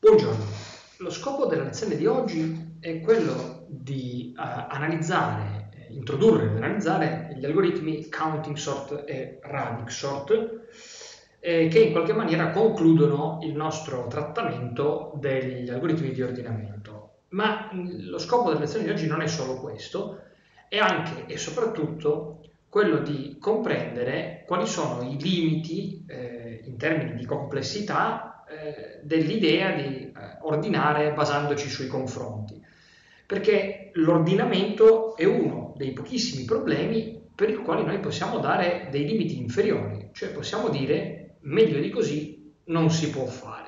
Buongiorno, lo scopo della lezione di oggi è quello di introdurre ed analizzare gli algoritmi counting sort e running sort che in qualche maniera concludono il nostro trattamento degli algoritmi di ordinamento. Ma lo scopo della lezione di oggi non è solo questo, è anche e soprattutto quello di comprendere quali sono i limiti in termini di complessità dell'idea di ordinare basandoci sui confronti, perché l'ordinamento è uno dei pochissimi problemi per il quale noi possiamo dare dei limiti inferiori, cioè possiamo dire meglio di così non si può fare.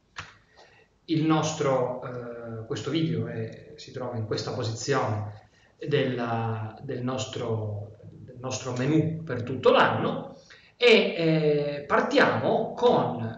Questo video si trova in questa posizione del nostro menu per tutto l'anno e partiamo con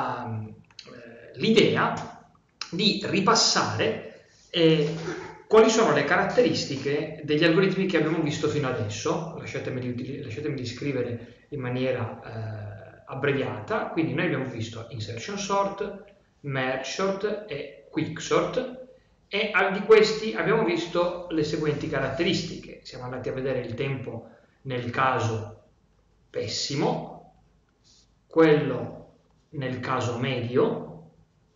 l'idea di ripassare quali sono le caratteristiche degli algoritmi che abbiamo visto fino adesso. Lasciatemi di scrivere in maniera abbreviata. Quindi noi abbiamo visto insertion sort, merge sort e quicksort, e di questi abbiamo visto le seguenti caratteristiche. Siamo andati a vedere il tempo nel caso pessimo, quello nel caso medio,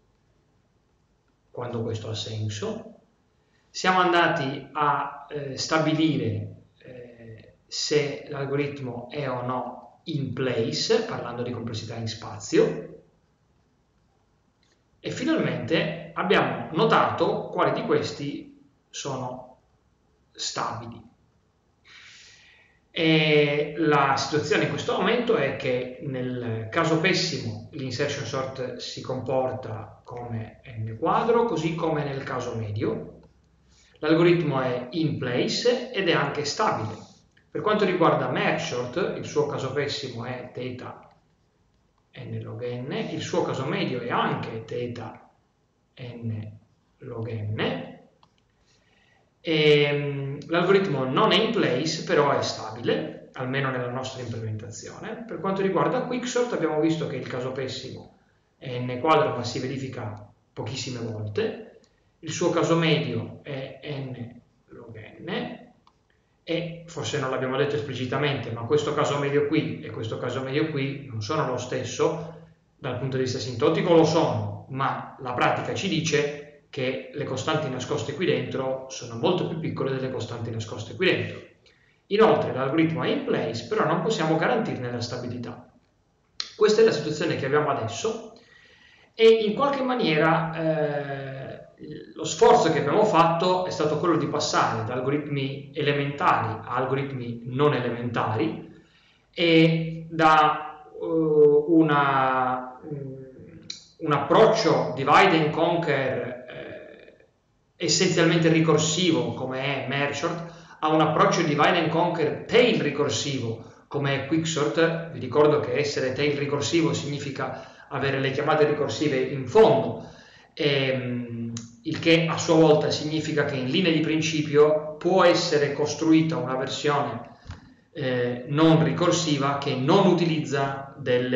quando questo ha senso. Siamo andati a stabilire se l'algoritmo è o no in place, parlando di complessità in spazio, e finalmente abbiamo notato quali di questi sono stabili. E la situazione in questo momento è che nel caso pessimo l'insertion sort si comporta come n quadro, così come nel caso medio. L'algoritmo è in place ed è anche stabile. Per quanto riguarda merge sort, il suo caso pessimo è θ n log n, il suo caso medio è anche θ n log n. L'algoritmo non è in place, però è stabile, almeno nella nostra implementazione. Per quanto riguarda quicksort abbiamo visto che il caso pessimo è n quadro, ma si verifica pochissime volte. Il suo caso medio è n log n, e forse non l'abbiamo detto esplicitamente, ma questo caso medio qui e questo caso medio qui non sono lo stesso. Dal punto di vista asintotico lo sono, ma la pratica ci dice che le costanti nascoste qui dentro sono molto più piccole delle costanti nascoste qui dentro. Inoltre l'algoritmo è in place, però non possiamo garantirne la stabilità. Questa è la situazione che abbiamo adesso e in qualche maniera lo sforzo che abbiamo fatto è stato quello di passare da algoritmi elementari a algoritmi non elementari e da un approccio divide and conquer essenzialmente ricorsivo come è merge sort a un approccio divide and conquer tail ricorsivo come è quicksort. Vi ricordo che essere tail ricorsivo significa avere le chiamate ricorsive in fondo, il che a sua volta significa che in linea di principio può essere costruita una versione non ricorsiva che non utilizza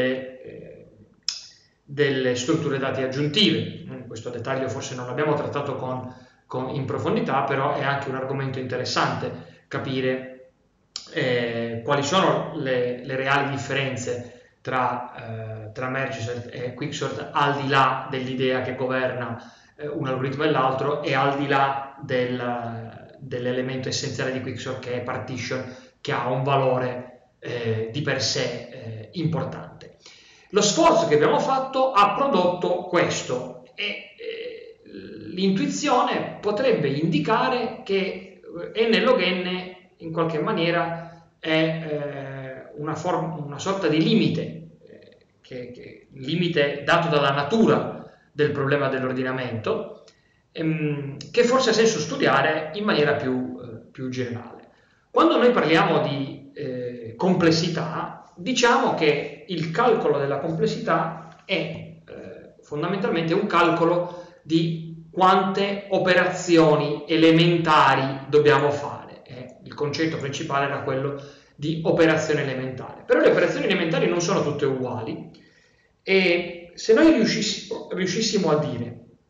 delle strutture dati aggiuntive. Questo dettaglio forse non l'abbiamo trattato in profondità, però è anche un argomento interessante capire quali sono le reali differenze tra merge sort e quicksort, al di là dell'idea che governa un algoritmo e l'altro, e al di là dell'elemento essenziale di quicksort che è partition, che ha un valore di per sé importante. Lo sforzo che abbiamo fatto ha prodotto questo, e l'intuizione potrebbe indicare che n log n in qualche maniera è una sorta di limite, limite dato dalla natura del problema dell'ordinamento, che forse ha senso studiare in maniera più generale. Quando noi parliamo di complessità, diciamo che il calcolo della complessità è fondamentalmente un calcolo di quante operazioni elementari dobbiamo fare. Il concetto principale era quello di operazione elementare. Però le operazioni elementari non sono tutte uguali, e se noi riuscissimo a dire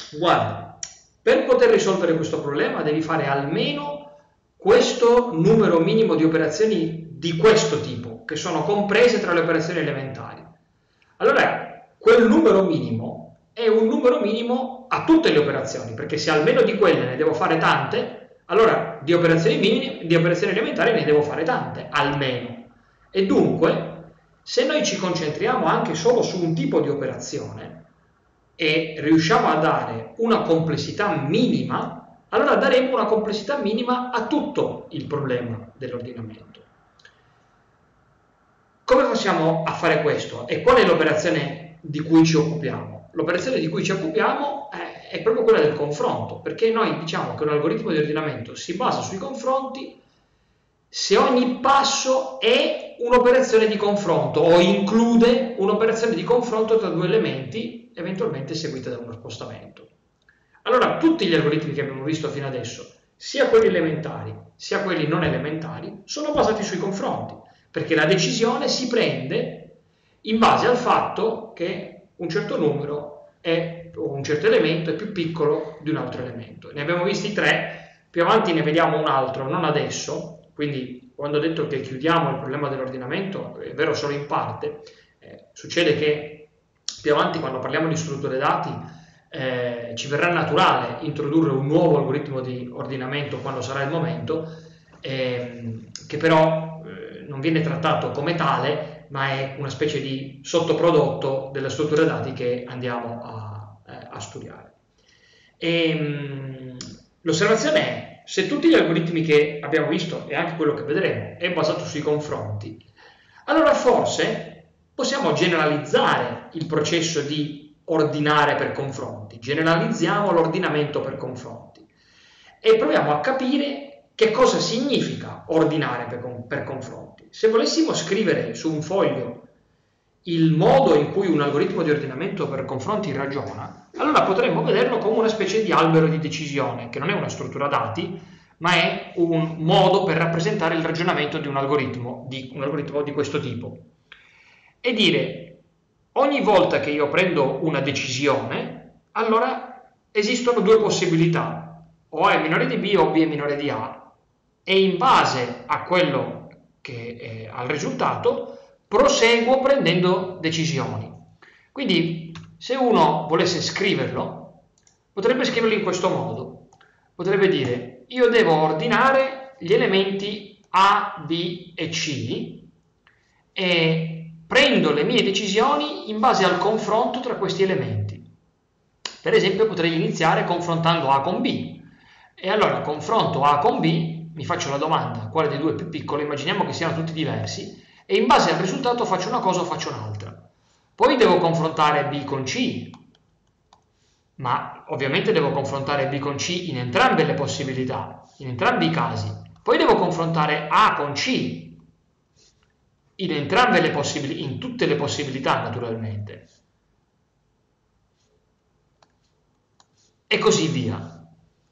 guarda, per poter risolvere questo problema devi fare almeno questo numero minimo di operazioni di questo tipo, che sono comprese tra le operazioni elementari. Allora, quel numero minimo è un numero minimo a tutte le operazioni, perché se almeno di quelle ne devo fare tante, allora di operazioni minime, di operazioni elementari ne devo fare tante, almeno. E dunque, se noi ci concentriamo anche solo su un tipo di operazione e riusciamo a dare una complessità minima, allora daremo una complessità minima a tutto il problema dell'ordinamento. Come facciamo a fare questo? E qual è l'operazione di cui ci occupiamo? L'operazione di cui ci occupiamo è proprio quella del confronto, perché noi diciamo che un algoritmo di ordinamento si basa sui confronti se ogni passo è un'operazione di confronto o include un'operazione di confronto tra due elementi, eventualmente seguita da uno spostamento. Allora, tutti gli algoritmi che abbiamo visto fino adesso, sia quelli elementari sia quelli non elementari, sono basati sui confronti, perché la decisione si prende in base al fatto che un certo numero o un certo elemento è più piccolo di un altro elemento. Ne abbiamo visti 3, più avanti ne vediamo un altro, non adesso. Quindi quando ho detto che chiudiamo il problema dell'ordinamento, è vero solo in parte, succede che più avanti quando parliamo di strutture dati ci verrà naturale introdurre un nuovo algoritmo di ordinamento quando sarà il momento, che però non viene trattato come tale, ma è una specie di sottoprodotto delle strutture dati che andiamo a studiare. L'osservazione è: se tutti gli algoritmi che abbiamo visto, e anche quello che vedremo, è basato sui confronti, allora forse possiamo generalizzare il processo di ordinare per confronti, generalizziamo l'ordinamento per confronti e proviamo a capire che cosa significa ordinare per confronti. Se volessimo scrivere su un foglio il modo in cui un algoritmo di ordinamento per confronti ragiona, allora potremmo vederlo come una specie di albero di decisione, che non è una struttura dati, ma è un modo per rappresentare il ragionamento di un algoritmo di questo tipo. E dire, ogni volta che io prendo una decisione, allora esistono due possibilità, o A è minore di B o B è minore di A, e in base a quello che è al risultato proseguo prendendo decisioni. Quindi se uno volesse scriverlo, potrebbe scriverlo in questo modo. Potrebbe dire: io devo ordinare gli elementi A, B e C e prendo le mie decisioni in base al confronto tra questi elementi. Per esempio potrei iniziare confrontando A con B, e allora confronto A con B, mi faccio la domanda quale dei due è più piccolo, immaginiamo che siano tutti diversi, e in base al risultato faccio una cosa o faccio un'altra. Poi devo confrontare B con C, ma ovviamente devo confrontare B con C in entrambe le possibilità, in entrambi i casi. Poi devo confrontare A con C in entrambe le possibilità, in tutte le possibilità naturalmente. E così via.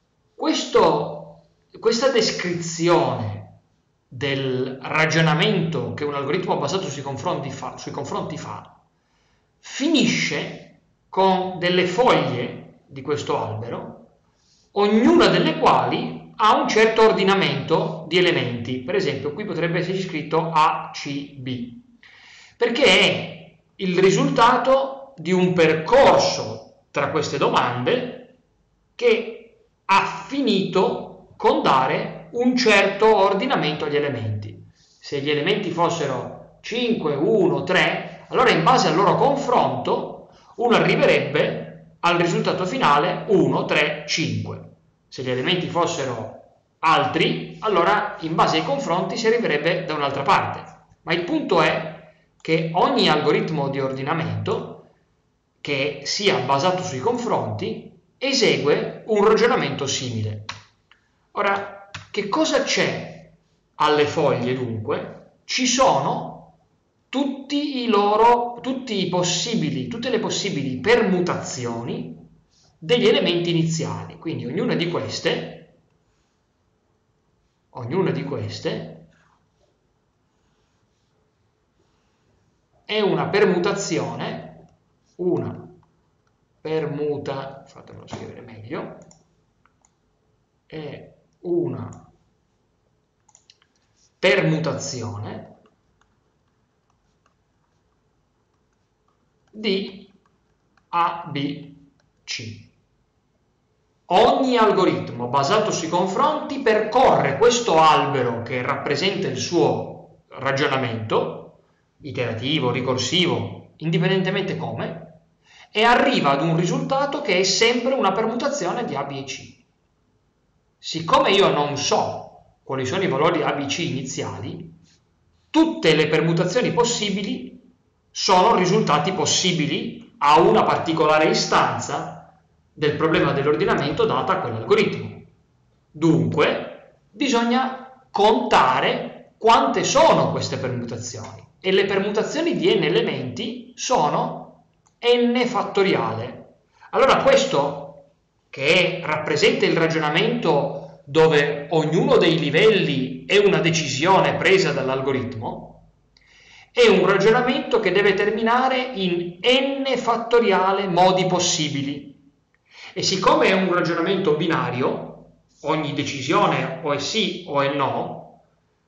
Questa descrizione del ragionamento che un algoritmo basato sui confronti fa, finisce con delle foglie di questo albero, ognuna delle quali ha un certo ordinamento di elementi. Per esempio, qui potrebbe esserci scritto A, C, B, perché è il risultato di un percorso tra queste domande che ha finito con dare un certo ordinamento agli elementi. Se gli elementi fossero 5, 1, 3, allora in base al loro confronto uno arriverebbe al risultato finale 1, 3, 5. Se gli elementi fossero altri, allora in base ai confronti si arriverebbe da un'altra parte. Ma il punto è che ogni algoritmo di ordinamento che sia basato sui confronti esegue un ragionamento simile. Ora, che cosa c'è alle foglie dunque? Ci sono tutte le possibili permutazioni degli elementi iniziali, quindi ognuna di queste è una permutazione permuta, fatemelo scrivere meglio, è una permutazione di ABC. Ogni algoritmo basato sui confronti percorre questo albero che rappresenta il suo ragionamento, iterativo, ricorsivo, indipendentemente come, e arriva ad un risultato che è sempre una permutazione di A, B e C. Siccome io non so quali sono i valori A, B, C iniziali, tutte le permutazioni possibili sono risultati possibili a una particolare istanza del problema dell'ordinamento data quell'algoritmo. Dunque, bisogna contare quante sono queste permutazioni, e le permutazioni di n elementi sono n fattoriale. Allora questo, che rappresenta il ragionamento dove ognuno dei livelli è una decisione presa dall'algoritmo, è un ragionamento che deve terminare in n fattoriale modi possibili. E siccome è un ragionamento binario, ogni decisione o è sì o è no,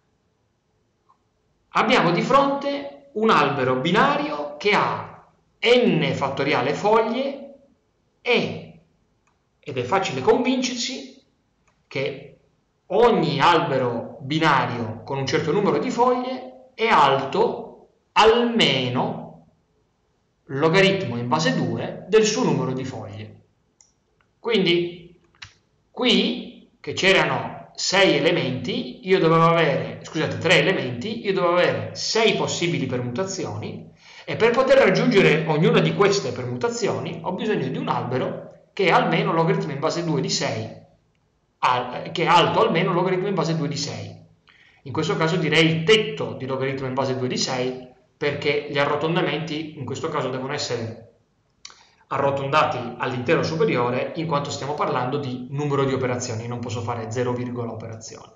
abbiamo di fronte un albero binario che ha n fattoriale foglie ed è facile convincersi che ogni albero binario con un certo numero di foglie è alto almeno logaritmo in base 2 del suo numero di foglie. Quindi qui, che c'erano 6 elementi, io dovevo avere, scusate, 3 elementi, io dovevo avere 6 possibili permutazioni, e per poter raggiungere ognuna di queste permutazioni ho bisogno di un albero che è almeno logaritmo in base 2 di 6, che è alto almeno logaritmo in base 2 di 6. In questo caso direi il tetto di logaritmo in base 2 di 6, perché gli arrotondamenti in questo caso devono essere arrotondati all'intero superiore, in quanto stiamo parlando di numero di operazioni, non posso fare 0, operazioni.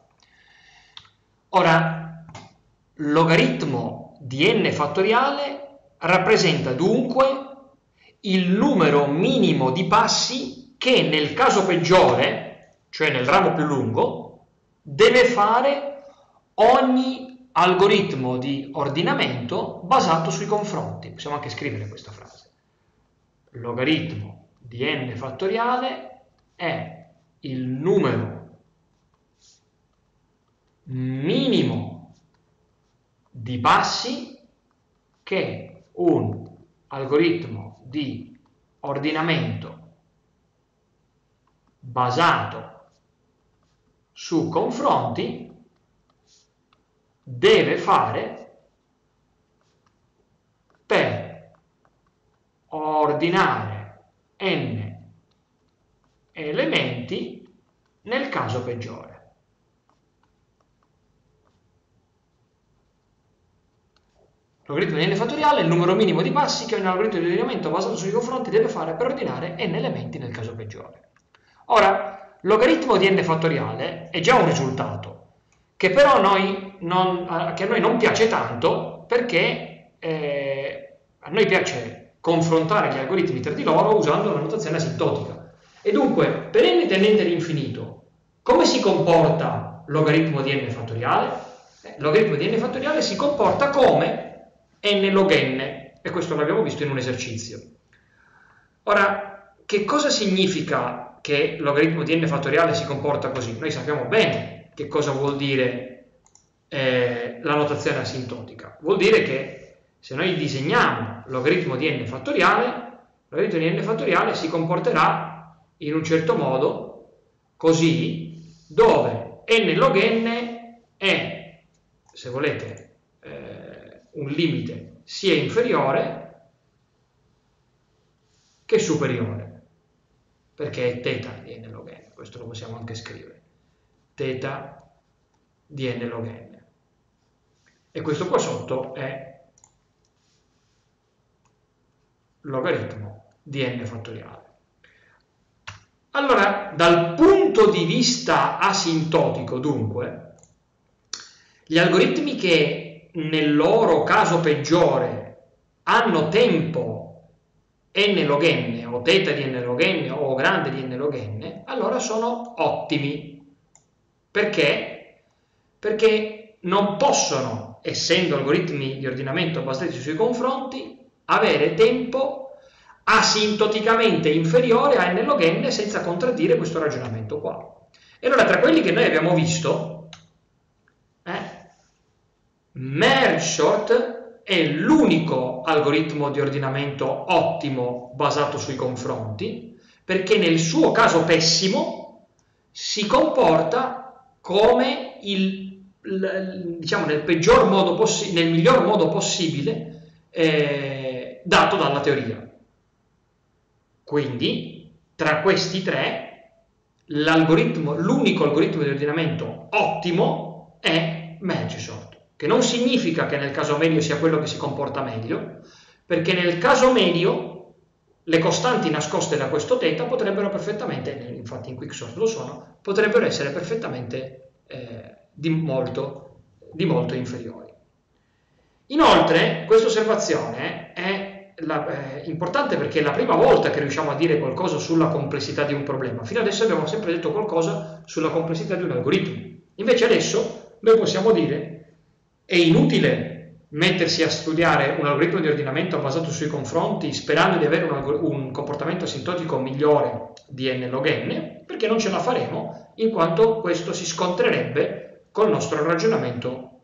Ora, logaritmo di n fattoriale rappresenta dunque il numero minimo di passi che nel caso peggiore, cioè nel ramo più lungo, deve fare ogni algoritmo di ordinamento basato sui confronti. Possiamo anche scrivere questa frase. Logaritmo di n fattoriale è il numero minimo di passi che un algoritmo di ordinamento basato su confronti deve fare per ordinare n elementi nel caso peggiore. Logaritmo di n fattoriale è il numero minimo di passi che un algoritmo di ordinamento basato sui confronti deve fare per ordinare n elementi nel caso peggiore. Ora, logaritmo di n fattoriale è già un risultato che però a noi non piace tanto, perché a noi piace confrontare gli algoritmi tra di loro usando una notazione asintotica. E dunque, per n tendente all'infinito, come si comporta logaritmo di n fattoriale? Logaritmo di n fattoriale si comporta come n log n, e questo l'abbiamo visto in un esercizio. Ora, che cosa significa che logaritmo di n fattoriale si comporta così? Noi sappiamo bene che cosa vuol dire la notazione asintotica. Vuol dire che se noi disegniamo logaritmo di n fattoriale si comporterà in un certo modo così, dove n log n è, se volete, un limite sia inferiore che superiore, perché è θ di n log n, questo lo possiamo anche scrivere, θ di n log n, e questo qua sotto è logaritmo di n fattoriale. Allora, dal punto di vista asintotico, dunque, gli algoritmi che nel loro caso peggiore hanno tempo n log n o θ di n log n o O grande di n log n, allora sono ottimi. Perché? Perché non possono, essendo algoritmi di ordinamento basati sui confronti, avere tempo asintoticamente inferiore a n log n senza contraddire questo ragionamento qua. E allora tra quelli che noi abbiamo visto, merge sort è l'unico algoritmo di ordinamento ottimo basato sui confronti, perché nel suo caso pessimo si comporta come diciamo nel miglior modo possibile dato dalla teoria. Quindi tra questi tre l'unico algoritmo di ordinamento ottimo è merge sort, che non significa che nel caso medio sia quello che si comporta meglio, perché nel caso medio le costanti nascoste da questo θ potrebbero perfettamente, infatti in quicksort lo sono, potrebbero essere perfettamente di molto inferiori. Inoltre questa osservazione è importante perché è la prima volta che riusciamo a dire qualcosa sulla complessità di un problema. Fino adesso abbiamo sempre detto qualcosa sulla complessità di un algoritmo. Invece adesso noi possiamo dire è inutile mettersi a studiare un algoritmo di ordinamento basato sui confronti sperando di avere un comportamento asintotico migliore di n log n, perché non ce la faremo, in quanto questo si scontrerebbe col nostro ragionamento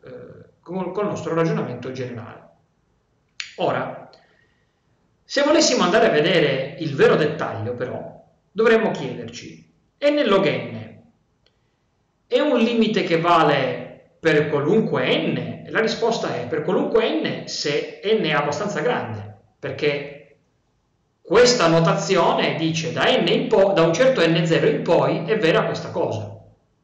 generale. Ora, se volessimo andare a vedere il vero dettaglio, però, dovremmo chiederci: n log n è un limite che vale per qualunque n? E la risposta è per qualunque n se n è abbastanza grande, perché questa notazione dice da un certo n0 in poi è vera questa cosa,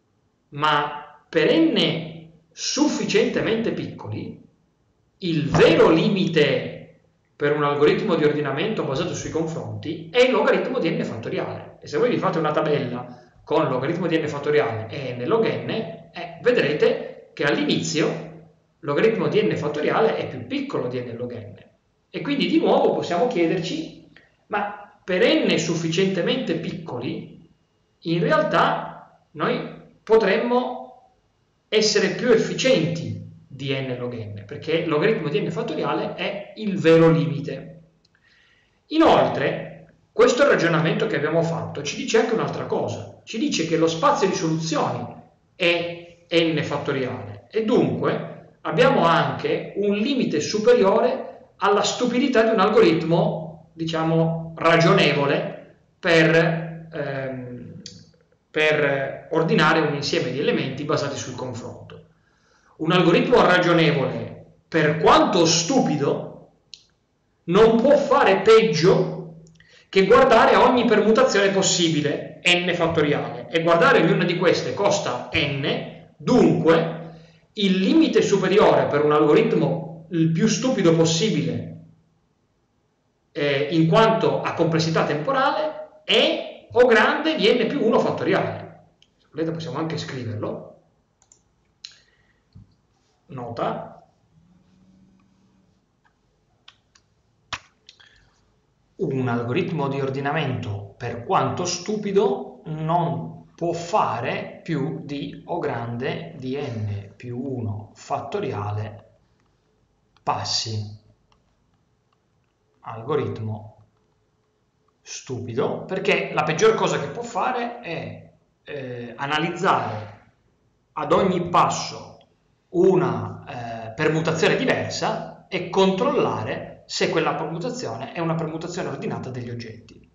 ma per n sufficientemente piccoli il vero limite per un algoritmo di ordinamento basato sui confronti è il logaritmo di n fattoriale. E se voi vi fate una tabella con logaritmo di n fattoriale e n log n, vedrete che all'inizio il logaritmo di n fattoriale è più piccolo di n log n. E quindi di nuovo possiamo chiederci, ma per n sufficientemente piccoli, in realtà noi potremmo essere più efficienti di n log n, perché il logaritmo di n fattoriale è il vero limite. Inoltre, questo ragionamento che abbiamo fatto ci dice anche un'altra cosa. Ci dice che lo spazio di soluzioni è n fattoriale e dunque abbiamo anche un limite superiore alla stupidità di un algoritmo, diciamo, ragionevole per ordinare un insieme di elementi basati sul confronto. Un algoritmo ragionevole, per quanto stupido, non può fare peggio che guardare ogni permutazione possibile, n fattoriale, e guardare ognuna di queste costa n. Dunque, il limite superiore per un algoritmo il più stupido possibile, in quanto a complessità temporale, è O grande di n più 1 fattoriale. Se volete possiamo anche scriverlo. Nota. Un algoritmo di ordinamento, per quanto stupido, non può fare più di O grande di n più 1 fattoriale passi. Algoritmo stupido, perché la peggior cosa che può fare è analizzare ad ogni passo una permutazione diversa e controllare se quella permutazione è una permutazione ordinata degli oggetti.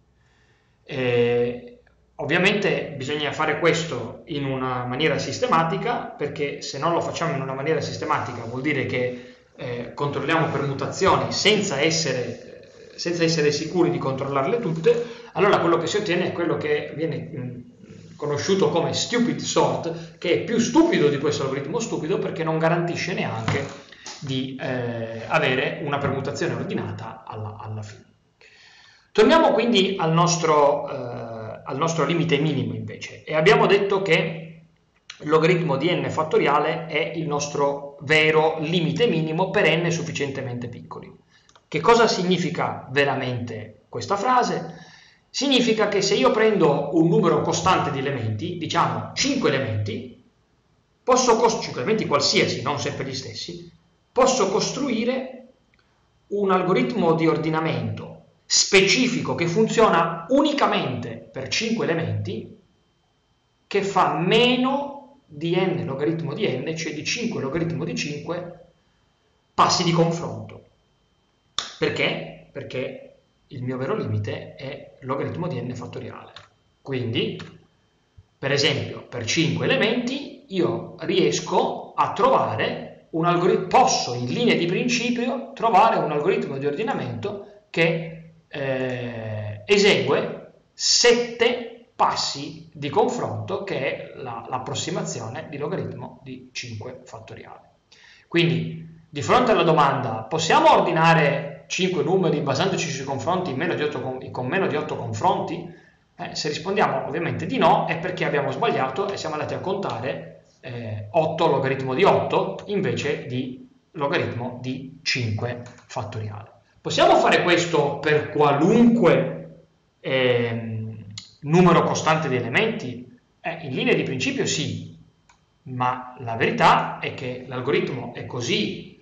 Ovviamente bisogna fare questo in una maniera sistematica, perché se non lo facciamo in una maniera sistematica vuol dire che controlliamo permutazioni senza essere sicuri di controllarle tutte. Allora quello che si ottiene è quello che viene conosciuto come stupid sort, che è più stupido di questo algoritmo stupido perché non garantisce neanche di avere una permutazione ordinata alla fine. Torniamo quindi al nostro limite minimo invece, e abbiamo detto che il logaritmo di n fattoriale è il nostro vero limite minimo per n sufficientemente piccoli. Che cosa significa veramente questa frase, significa che se io prendo un numero costante di elementi, diciamo 5 elementi, 5 elementi qualsiasi, non sempre gli stessi, posso costruire un algoritmo di ordinamento specifico che funziona unicamente per 5 elementi, che fa meno di n logaritmo di n, cioè di 5 logaritmo di 5 passi di confronto. Perché? Perché il mio vero limite è logaritmo di n fattoriale. Quindi, per esempio, per 5 elementi io riesco a trovare un algoritmo, posso in linea di principio trovare un algoritmo di ordinamento che esegue 7 passi di confronto, che è l'approssimazione di logaritmo di 5 fattoriale. Quindi, di fronte alla domanda, possiamo ordinare 5 numeri basandoci sui confronti con meno di 8 confronti? Se rispondiamo ovviamente di no, è perché abbiamo sbagliato e siamo andati a contare 8 logaritmo di 8 invece di logaritmo di 5 fattoriale. Possiamo fare questo per qualunque numero costante di elementi? In linea di principio sì, ma la verità è che l'algoritmo è così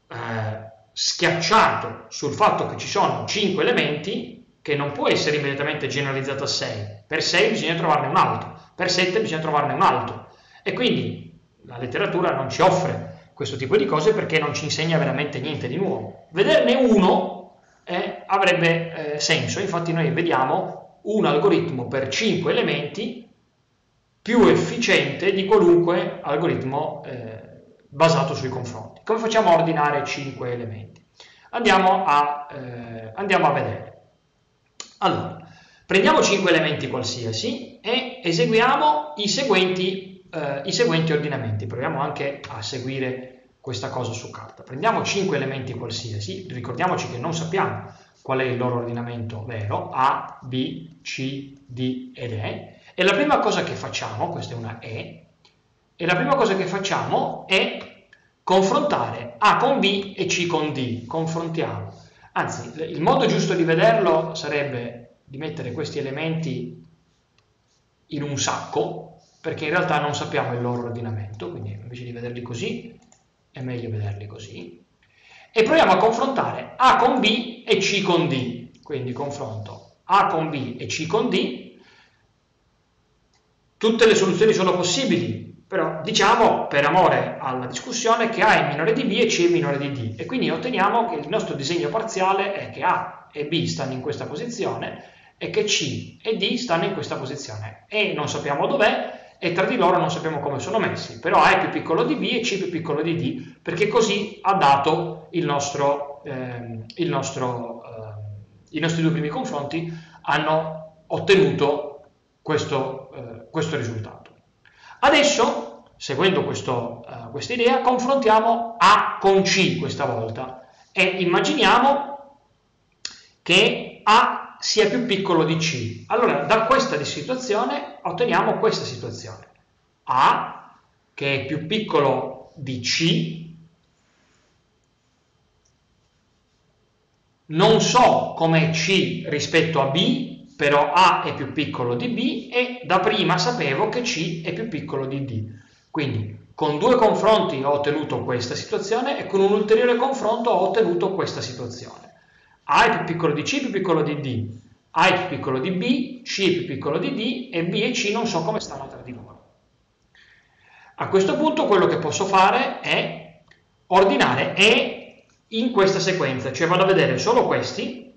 schiacciato sul fatto che ci sono 5 elementi che non può essere immediatamente generalizzato a 6. Per 6 bisogna trovarne un altro, per 7 bisogna trovarne un altro. E quindi la letteratura non ci offre questo tipo di cose perché non ci insegna veramente niente di nuovo. Vederne uno avrebbe senso, infatti noi vediamo un algoritmo per 5 elementi più efficiente di qualunque algoritmo basato sui confronti. Come facciamo a ordinare 5 elementi? Andiamo a vedere. Allora, prendiamo 5 elementi qualsiasi e eseguiamo i seguenti ordinamenti. Proviamo anche a seguire questa cosa su carta. Prendiamo 5 elementi qualsiasi, ricordiamoci che non sappiamo qual è il loro ordinamento vero, A, B, C, D ed E, e la prima cosa che facciamo, questa è una E, e la prima cosa che facciamo è confrontare A con B e C con D. Confrontiamo. Anzi, il modo giusto di vederlo sarebbe di mettere questi elementi in un sacco, perché in realtà non sappiamo il loro ordinamento, quindi invece di vederli così è meglio vederli così. E proviamo a confrontare A con B e C con D. Quindi confronto A con B e C con D. Tutte le soluzioni sono possibili, però diciamo, per amore alla discussione, che A è minore di B e C è minore di D. E quindi otteniamo che il nostro disegno parziale è che A e B stanno in questa posizione e che C e D stanno in questa posizione. E non sappiamo dov'è, e tra di loro non sappiamo come sono messi, però A è più piccolo di B e C è più piccolo di D, perché così ha dato i nostri due primi confronti hanno ottenuto questo risultato. Adesso, seguendo questa idea, confrontiamo A con C questa volta e immaginiamo che A sia più piccolo di C. Allora, da questa situazione otteniamo questa situazione. A, che è più piccolo di C, non so com'è C rispetto a B, però A è più piccolo di B e da prima sapevo che C è più piccolo di D. Quindi con due confronti ho ottenuto questa situazione e con un ulteriore confronto ho ottenuto questa situazione. A è più piccolo di C, più piccolo di D. A è più piccolo di B, C è più piccolo di D e B e C non so come stanno tra di loro. A questo punto quello che posso fare è ordinare E in questa sequenza, cioè vado a vedere solo questi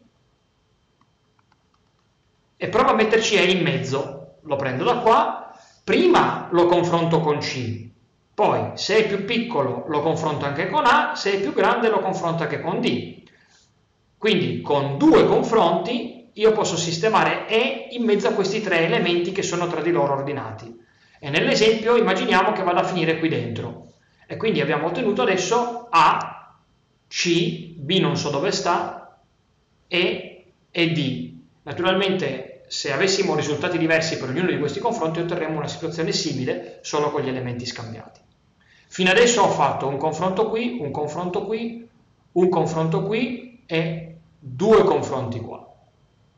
e provo a metterci E in mezzo. Lo prendo da qua, prima lo confronto con C, poi se è più piccolo lo confronto anche con A, se è più grande lo confronto anche con D. Quindi con due confronti io posso sistemare E in mezzo a questi tre elementi che sono tra di loro ordinati. E nell'esempio immaginiamo che vada a finire qui dentro. E quindi abbiamo ottenuto adesso A, C, B non so dove sta, E e D. Naturalmente se avessimo risultati diversi per ognuno di questi confronti otterremmo una situazione simile solo con gli elementi scambiati. Fino adesso ho fatto un confronto qui, un confronto qui, un confronto qui e due confronti qua.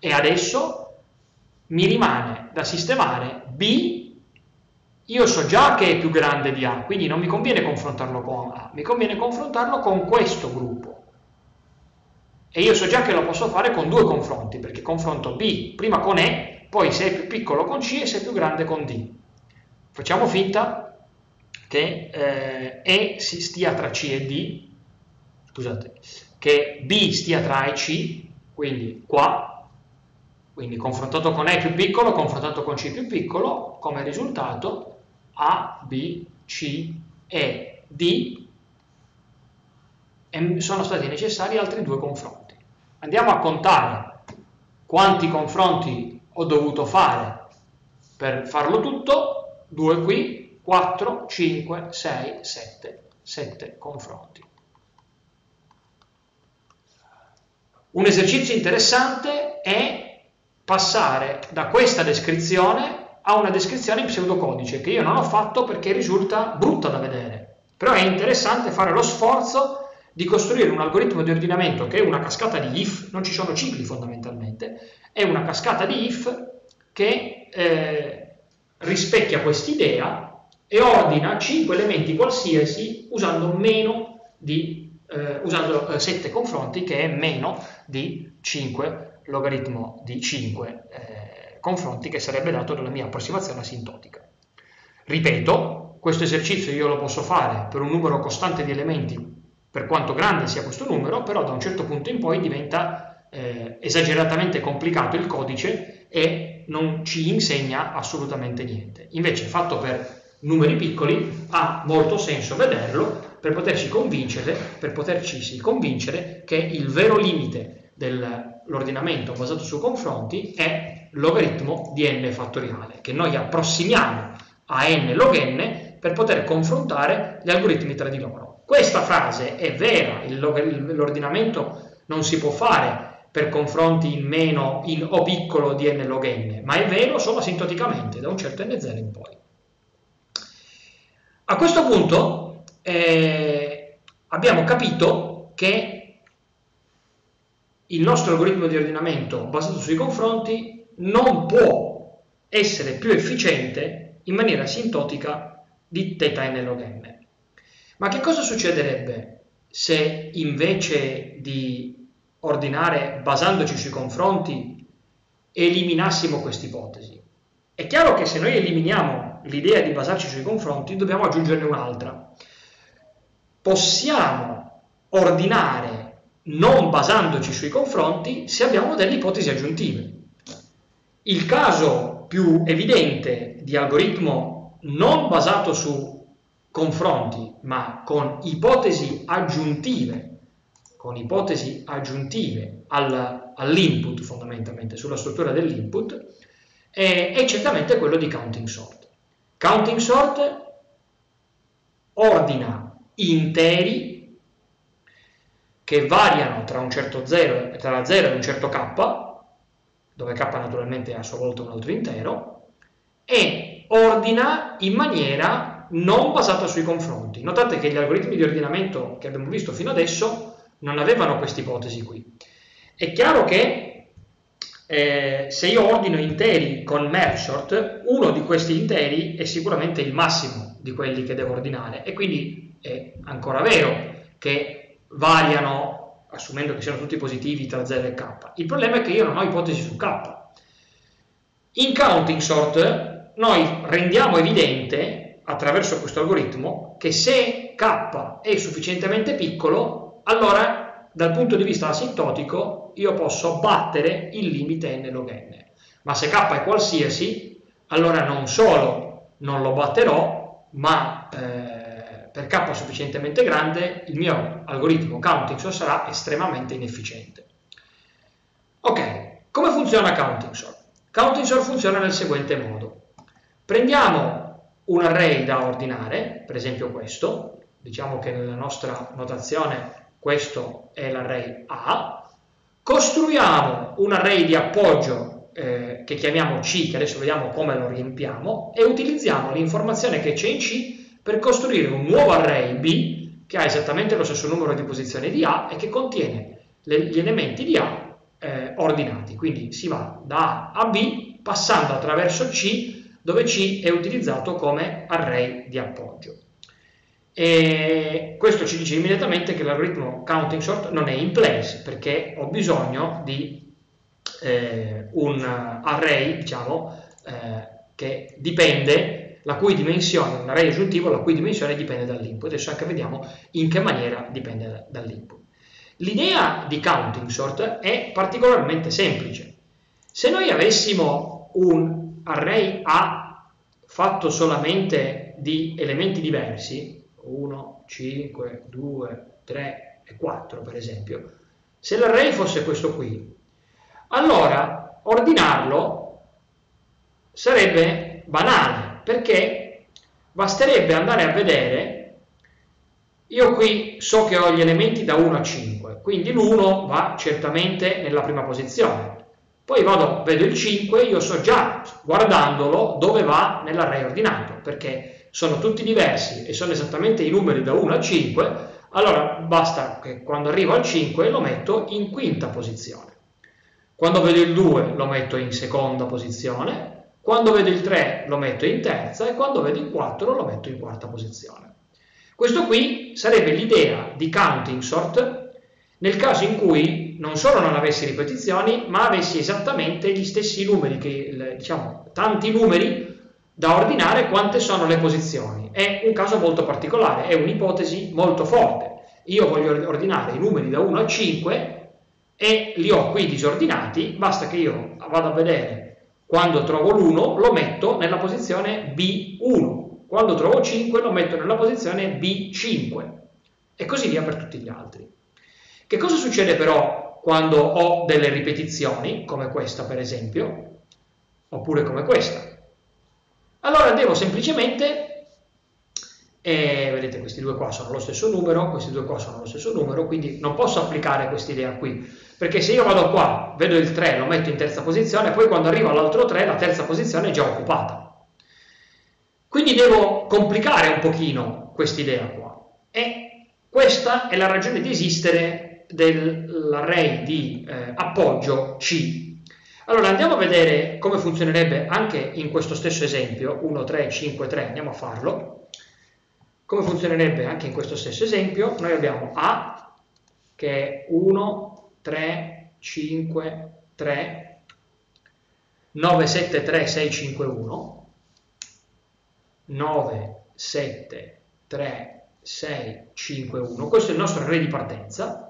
e adesso mi rimane da sistemare B. Io so già che è più grande di A, quindi non mi conviene confrontarlo con A, mi conviene confrontarlo con questo gruppo. E io so già che lo posso fare con due confronti, perché confronto B prima con E, poi se è più piccolo con C e se è più grande con D. Facciamo finta che E si stia tra C e D, scusate, che B stia tra A e C, quindi qua, quindi confrontato con E più piccolo, confrontato con C più piccolo, come risultato A, B, C e D, e sono stati necessari altri due confronti. Andiamo a contare quanti confronti ho dovuto fare per farlo tutto. 2 qui, 4, 5, 6, 7 confronti. Un esercizio interessante è passare da questa descrizione a una descrizione in pseudocodice, che io non ho fatto perché risulta brutta da vedere, però è interessante fare lo sforzo di costruire un algoritmo di ordinamento che è una cascata di if, non ci sono cicli fondamentalmente, è una cascata di if che rispecchia quest'idea e ordina 5 elementi qualsiasi usando 7 confronti, che è meno di 5 logaritmo di 5 confronti, che sarebbe dato dalla mia approssimazione asintotica. Ripeto, questo esercizio io lo posso fare per un numero costante di elementi, per quanto grande sia questo numero, però da un certo punto in poi diventa esageratamente complicato il codice e non ci insegna assolutamente niente. Invece fatto per numeri piccoli ha molto senso vederlo per poterci convincere che il vero limite dell'ordinamento basato su confronti è logaritmo di n fattoriale, che noi approssimiamo a n log n per poter confrontare gli algoritmi tra di loro. Questa frase è vera, l'ordinamento non si può fare per confronti in O piccolo di n log n, ma è vero solo asintoticamente, da un certo n0 in poi. A questo punto abbiamo capito che il nostro algoritmo di ordinamento basato sui confronti non può essere più efficiente in maniera asintotica di θ n log n. Ma che cosa succederebbe se invece di ordinare basandoci sui confronti eliminassimo questa ipotesi? È chiaro che se noi eliminiamo l'idea di basarci sui confronti dobbiamo aggiungerne un'altra. Possiamo ordinare non basandoci sui confronti se abbiamo delle ipotesi aggiuntive. Il caso più evidente di algoritmo non basato su confronti, ma con ipotesi aggiuntive all'input, fondamentalmente, sulla struttura dell'input, è certamente quello di counting sort. Counting sort ordina interi che variano tra un certo 0, tra la 0 e un certo k, dove k naturalmente è a sua volta un altro intero, e ordina in maniera non basata sui confronti. Notate che gli algoritmi di ordinamento che abbiamo visto fino adesso non avevano questa ipotesi qui. È chiaro che se io ordino interi con merge sort, uno di questi interi è sicuramente il massimo di quelli che devo ordinare, e quindi è ancora vero che variano, assumendo che siano tutti positivi, tra 0 e k. Il problema è che io non ho ipotesi su k. In counting sort noi rendiamo evidente attraverso questo algoritmo che se k è sufficientemente piccolo, allora dal punto di vista asintotico io posso battere il limite n log n, ma se k è qualsiasi, allora non solo non lo batterò, ma per k sufficientemente grande il mio algoritmo counting sort sarà estremamente inefficiente. Ok, come funziona counting sort? Counting sort funziona nel seguente modo. Prendiamo un array da ordinare, per esempio questo, diciamo che nella nostra notazione questo è l'array A, costruiamo un array di appoggio che chiamiamo C, che adesso vediamo come lo riempiamo, e utilizziamo l'informazione che c'è in C per costruire un nuovo array B che ha esattamente lo stesso numero di posizioni di A e che contiene gli elementi di A ordinati. Quindi si va da A a B passando attraverso C, dove C è utilizzato come array di appoggio. E questo ci dice immediatamente che l'algoritmo counting sort non è in place, perché ho bisogno di un array, diciamo, che dipende, la cui dimensione, un array aggiuntivo la cui dimensione dipende dall'input. Adesso anche vediamo in che maniera dipende dall'input. L'idea di counting sort è particolarmente semplice. Se noi avessimo un array A fatto solamente di elementi diversi, 1, 5, 2, 3 e 4 per esempio, se l'array fosse questo qui, allora ordinarlo sarebbe banale, perché basterebbe andare a vedere, io qui so che ho gli elementi da 1 a 5, quindi l'1 va certamente nella prima posizione, poi vedo il 5, io so già, guardandolo, dove va nell'array ordinato, perché sono tutti diversi e sono esattamente i numeri da 1 a 5, allora basta che quando arrivo al 5 lo metto in quinta posizione. Quando vedo il 2 lo metto in seconda posizione, quando vedo il 3 lo metto in terza e quando vedo il 4 lo metto in quarta posizione. Questo qui sarebbe l'idea di counting sort nel caso in cui non solo non avessi ripetizioni, ma avessi esattamente gli stessi numeri, diciamo tanti numeri da ordinare quante sono le posizioni. È un caso molto particolare, è un'ipotesi molto forte. Io voglio ordinare i numeri da 1 a 5 e li ho qui disordinati, basta che io vado a vedere quando trovo l'1 lo metto nella posizione B1, quando trovo 5 lo metto nella posizione B5 e così via per tutti gli altri. Che cosa succede però quando ho delle ripetizioni, come questa per esempio, oppure come questa? Allora devo semplicemente, vedete questi due qua sono lo stesso numero, questi due qua sono lo stesso numero, quindi non posso applicare quest'idea qui, perché se io vado qua, vedo il 3, lo metto in terza posizione, poi quando arrivo all'altro 3 la terza posizione è già occupata. Quindi devo complicare un pochino quest'idea qua. E questa è la ragione di esistere dell'array di appoggio C. Allora andiamo a vedere come funzionerebbe anche in questo stesso esempio, 1, 3, 5, 3, andiamo a farlo. Come funzionerebbe anche in questo stesso esempio? Noi abbiamo A, che è 1, 3, 5, 3, 9, 7, 3, 6, 5, 1, 9, 7, 3, 6, 5, 1. Questo è il nostro array di partenza.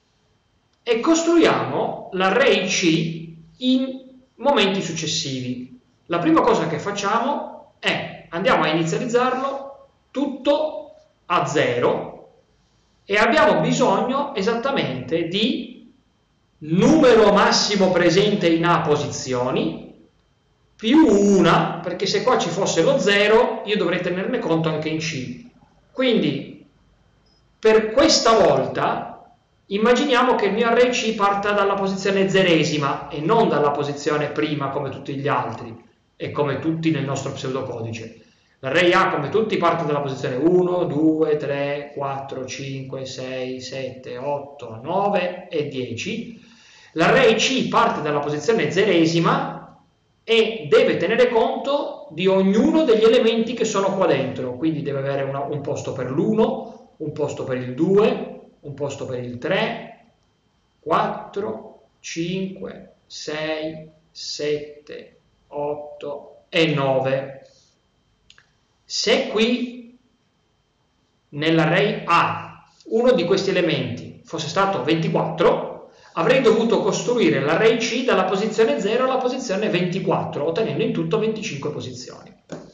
E costruiamo l'array C in momenti successivi. La prima cosa che facciamo è andiamo a inizializzarlo tutto a 0 e abbiamo bisogno esattamente di numero massimo presente in A posizioni più una, perché se qua ci fosse lo 0 io dovrei tenerne conto anche in C. Quindi per questa volta immaginiamo che il mio array C parta dalla posizione zeresima e non dalla posizione prima come tutti gli altri e come tutti nel nostro pseudocodice. L'array A come tutti parte dalla posizione 1, 2, 3, 4, 5, 6, 7, 8, 9 e 10. L'array C parte dalla posizione zeresima e deve tenere conto di ognuno degli elementi che sono qua dentro, quindi deve avere un posto per l'1, un posto per il 2, un posto per il 3, 4, 5, 6, 7, 8 e 9. Se qui nell'array A uno di questi elementi fosse stato 24, avrei dovuto costruire l'array C dalla posizione 0 alla posizione 24, ottenendo in tutto 25 posizioni.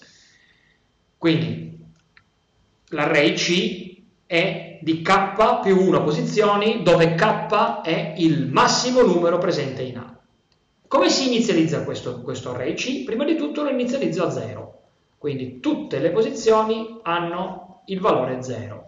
Quindi l'array C è di k più 1 posizioni, dove k è il massimo numero presente in A. Come si inizializza questo array C? Prima di tutto lo inizializzo a 0, quindi tutte le posizioni hanno il valore 0.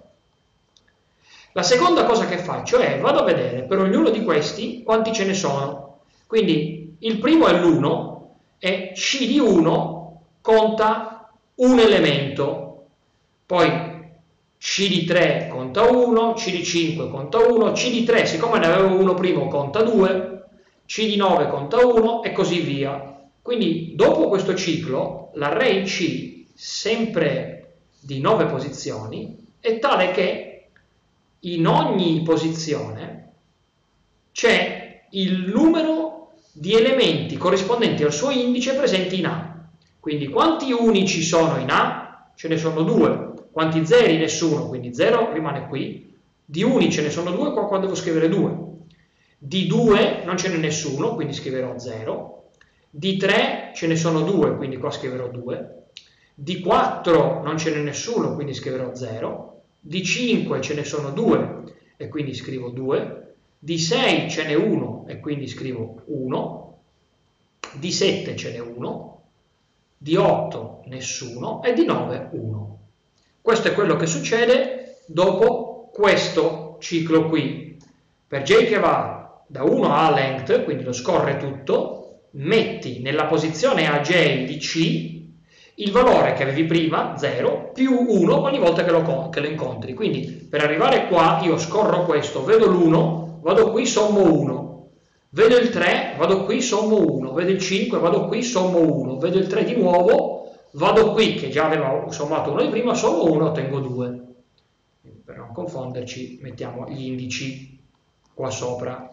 La seconda cosa che faccio è vado a vedere per ognuno di questi quanti ce ne sono. Quindi il primo è l'1 e C di 1 conta un elemento, poi C di 3 conta 1, C di 5 conta 1, C di 3 siccome ne avevo uno primo conta 2, C di 9 conta 1 e così via. Quindi dopo questo ciclo l'array C, sempre di 9 posizioni, è tale che in ogni posizione c'è il numero di elementi corrispondenti al suo indice presenti in A. Quindi quanti unici sono in A? Ce ne sono 2. Quanti zeri? Nessuno, quindi 0 rimane qui. Di uni ce ne sono 2, qua devo scrivere 2. Di 2 non ce n'è nessuno, quindi scriverò 0. Di 3 ce ne sono 2, quindi qua scriverò 2. Di 4 non ce n'è nessuno, quindi scriverò 0. Di 5 ce ne sono 2 e quindi scrivo 2. Di 6 ce n'è 1 e quindi scrivo 1. Di 7 ce n'è 1. Di 8 nessuno e di 9 1. Questo è quello che succede dopo questo ciclo qui. Per j che va da 1 a length, quindi lo scorre tutto, metti nella posizione AJ di C il valore che avevi prima, 0, più 1 ogni volta che lo incontri. Quindi per arrivare qua io scorro questo, vedo l'1, vado qui, sommo 1. Vedo il 3, vado qui, sommo 1. Vedo il 5, vado qui, sommo 1. Vedo il 3 di nuovo, vado qui, che già avevo sommato 1 di prima, sommo 1, ottengo 2. Per non confonderci, mettiamo gli indici qua sopra.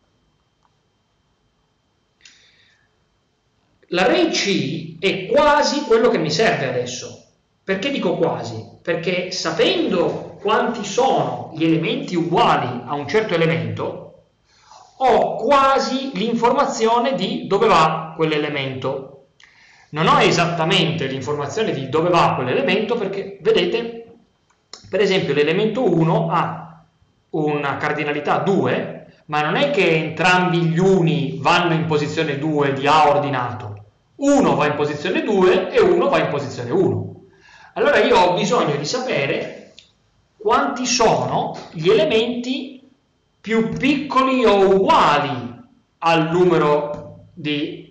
L'array C è quasi quello che mi serve adesso. Perché dico quasi? Perché sapendo quanti sono gli elementi uguali a un certo elemento, ho quasi l'informazione di dove va quell'elemento. Non ho esattamente l'informazione di dove va quell'elemento perché, vedete, per esempio l'elemento 1 ha una cardinalità 2, ma non è che entrambi gli uni vanno in posizione 2 di A ordinato. Uno va in posizione 2 e uno va in posizione 1. Allora io ho bisogno di sapere quanti sono gli elementi più piccoli o uguali al numero di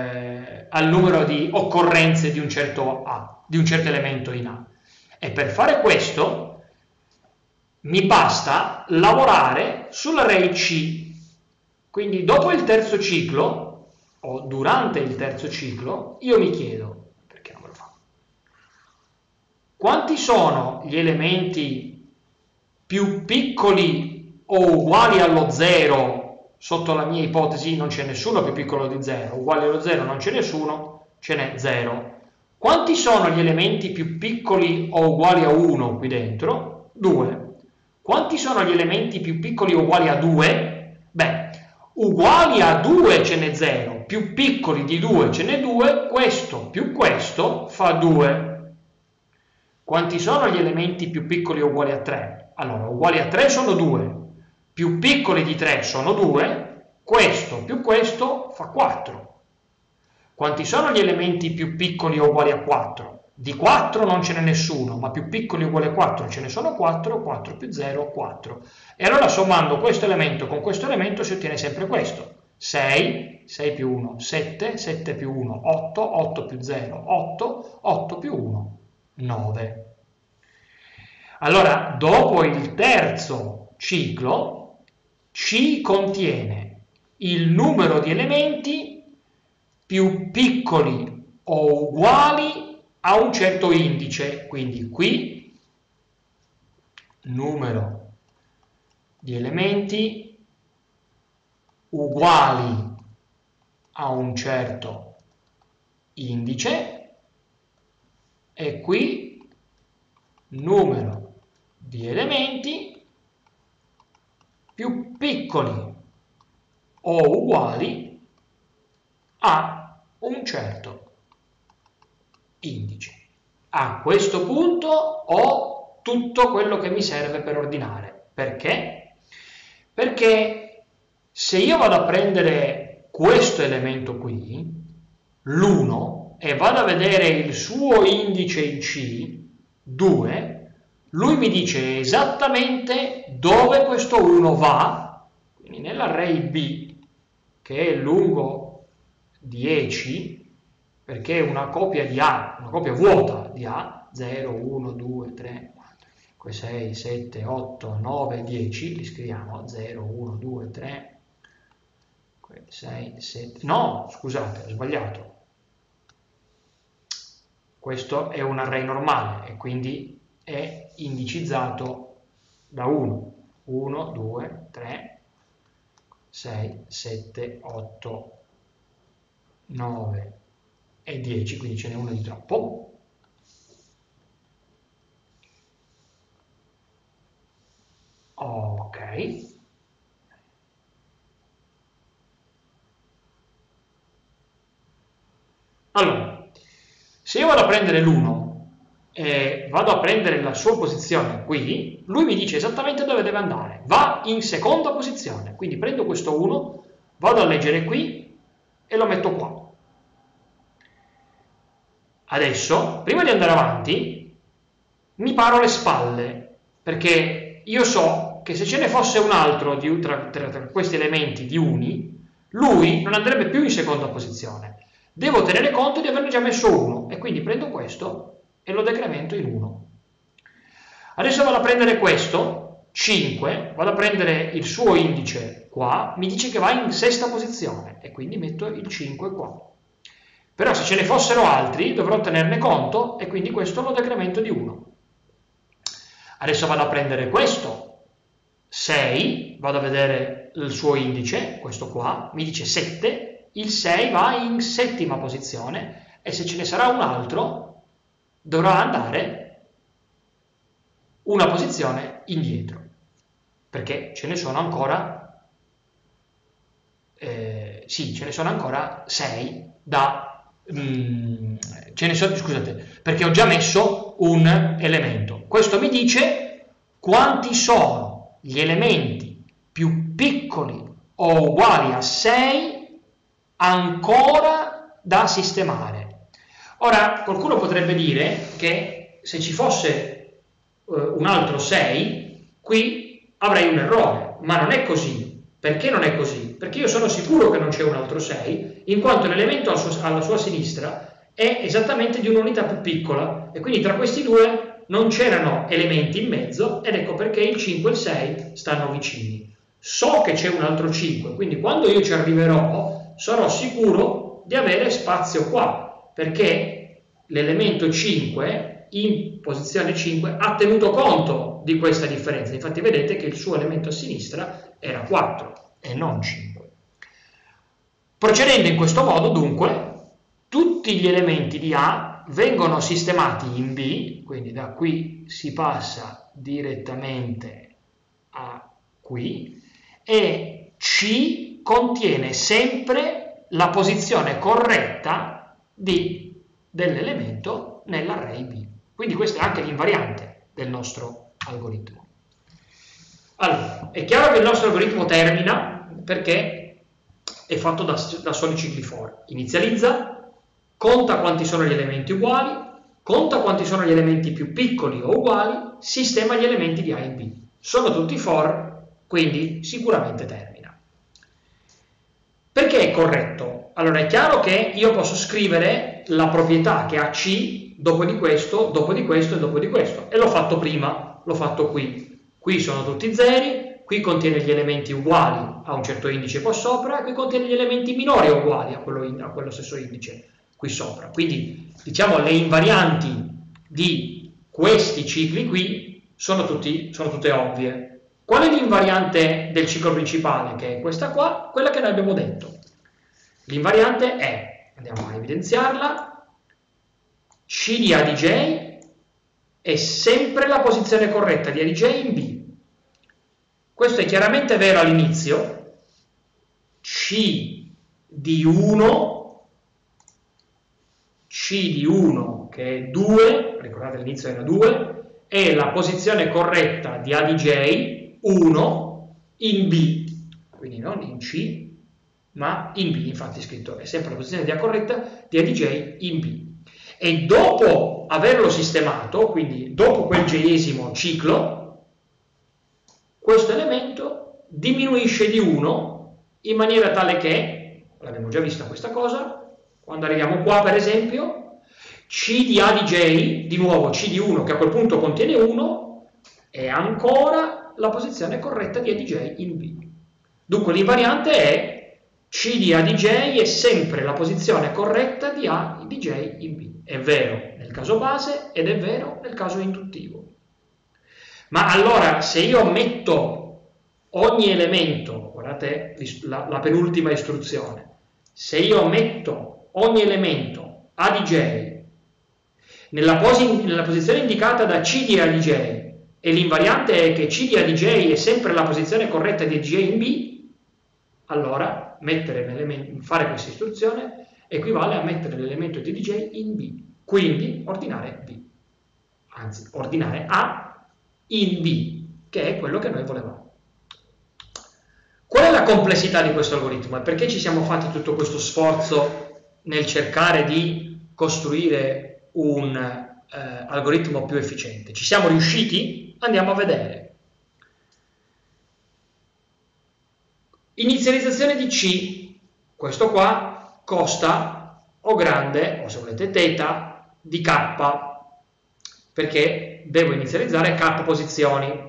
occorrenze di un certo A, di un certo elemento in A. E per fare questo mi basta lavorare sull'array C. Quindi dopo il terzo ciclo, o durante il terzo ciclo, io mi chiedo, perché non me lo fa? Quanti sono gli elementi più piccoli o uguali allo 0? Sotto la mia ipotesi non c'è nessuno più piccolo di 0, uguale allo 0 non c'è nessuno, ce n'è 0. Quanti sono gli elementi più piccoli o uguali a 1 qui dentro? 2. Quanti sono gli elementi più piccoli o uguali a 2? Beh, uguali a 2 ce n'è 0, più piccoli di 2 ce n'è 2, questo più questo fa 2. Quanti sono gli elementi più piccoli o uguali a 3? Allora, uguali a 3 sono 2, più piccoli di 3 sono 2, questo più questo fa 4. Quanti sono gli elementi più piccoli o uguali a 4? Di 4 non ce n'è nessuno, ma più piccoli o uguali a 4 ce ne sono 4, 4 più 0, 4. E allora sommando questo elemento con questo elemento si ottiene sempre questo. 6, 6 più 1, 7, 7 più 1, 8, 8 più 0, 8, 8 più 1, 9. Allora, dopo il terzo ciclo, C contiene il numero di elementi più piccoli o uguali a un certo indice. Quindi qui, numero di elementi uguali a un certo indice e qui numero di elementi più piccoli o uguali a un certo indice. A questo punto ho tutto quello che mi serve per ordinare. Perché? Perché se io vado a prendere questo elemento qui, l'1, e vado a vedere il suo indice in C, 2, lui mi dice esattamente dove questo 1 va, quindi nell'array B, che è lungo 10, perché è una copia di A, una copia vuota di A, 0, 1, 2, 3, 4, 6, 7, 8, 9, 10, li scriviamo 0, 1, 2, 3, 6, 7, no, scusate, ho sbagliato. Questo è un array normale e quindi è indicizzato da 1. 1, 2, 3, 6, 7, 8, 9 e 10, quindi ce n'è uno di troppo. Ok. Allora, se io vado a prendere l'1 e vado a prendere la sua posizione qui, lui mi dice esattamente dove deve andare. Va in seconda posizione, quindi prendo questo 1, vado a leggere qui e lo metto qua. Adesso, prima di andare avanti, mi paro le spalle, perché io so che se ce ne fosse un altro tra questi elementi di uni, lui non andrebbe più in seconda posizione. Devo tenere conto di averne già messo uno, e quindi prendo questo e lo decremento in 1. Adesso vado a prendere questo, 5, vado a prendere il suo indice qua, mi dice che va in sesta posizione, e quindi metto il 5 qua. Però se ce ne fossero altri dovrò tenerne conto e quindi questo lo decremento di 1. Adesso vado a prendere questo, 6, vado a vedere il suo indice, questo qua, mi dice 7, il 6 va in settima posizione e se ce ne sarà un altro dovrà andare una posizione indietro, perché ce ne sono ancora, sì, ce ne sono ancora 6 da... scusate, perché ho già messo un elemento. Questo mi dice quanti sono gli elementi più piccoli o uguali a 6 ancora da sistemare. Ora, qualcuno potrebbe dire che se ci fosse un altro 6, qui avrei un errore, ma non è così. Perché non è così? Perché io sono sicuro che non c'è un altro 6, in quanto l'elemento alla sua sinistra è esattamente di un'unità più piccola, e quindi tra questi due non c'erano elementi in mezzo, ed ecco perché il 5 e il 6 stanno vicini. So che c'è un altro 5, quindi quando io ci arriverò sarò sicuro di avere spazio qua, perché l'elemento 5 in posizione 5 ha tenuto conto di questa differenza. Infatti vedete che il suo elemento a sinistra era 4 e non 5. Procedendo in questo modo, dunque, tutti gli elementi di A vengono sistemati in B, quindi da qui si passa direttamente a qui, e C contiene sempre la posizione corretta dell'elemento nell'array B. Quindi questa è anche l'invariante del nostro algoritmo. Allora, è chiaro che il nostro algoritmo termina perché è fatto da soli cicli for. Inizializza, conta quanti sono gli elementi uguali, conta quanti sono gli elementi più piccoli o uguali, sistema gli elementi di A e B. Sono tutti for, quindi sicuramente termina. Perché è corretto? Allora, è chiaro che io posso scrivere la proprietà che ha C dopo di questo, dopo di questo e dopo di questo. E l'ho fatto prima, l'ho fatto qui. Qui sono tutti zeri, qui contiene gli elementi uguali a un certo indice qua sopra, e qui contiene gli elementi minori o uguali a quello stesso indice qui sopra. Quindi, diciamo, le invarianti di questi cicli qui sono tutte ovvie. Qual è l'invariante del ciclo principale, che è questa qua? Quella che noi abbiamo detto. L'invariante è, andiamo a evidenziarla, C di A di J è sempre la posizione corretta di A di J in B. Questo è chiaramente vero all'inizio. C di 1, che è 2, ricordate all'inizio era 2, è la posizione corretta di A di J 1 in B, quindi non in C, ma in B, infatti è scritto, è sempre la posizione di A corretta di A di J in B. E dopo averlo sistemato, quindi dopo quel j-esimo ciclo, questo elemento diminuisce di 1 in maniera tale che, l'abbiamo già vista questa cosa, quando arriviamo qua per esempio, C di A di J, di nuovo C di 1 che a quel punto contiene 1, è ancora la posizione corretta di A di J in B. Dunque l'invariante è C di A di J è sempre la posizione corretta di A di J in B. È vero nel caso base ed è vero nel caso induttivo. Ma allora, se io metto ogni elemento, guardate la penultima istruzione, se io metto ogni elemento A di J nella posizione indicata da C di A di J e l'invariante è che C di A di J è sempre la posizione corretta di J in B, allora fare questa istruzione equivale a mettere l'elemento di J in B, quindi ordinare B, anzi ordinare A in B, che è quello che noi volevamo. Qual è la complessità di questo algoritmo e perché ci siamo fatti tutto questo sforzo nel cercare di costruire un algoritmo più efficiente? Ci siamo riusciti? Andiamo a vedere. Inizializzazione di C, questo qua costa O grande, o se volete θ, di K, perché devo inizializzare K posizioni.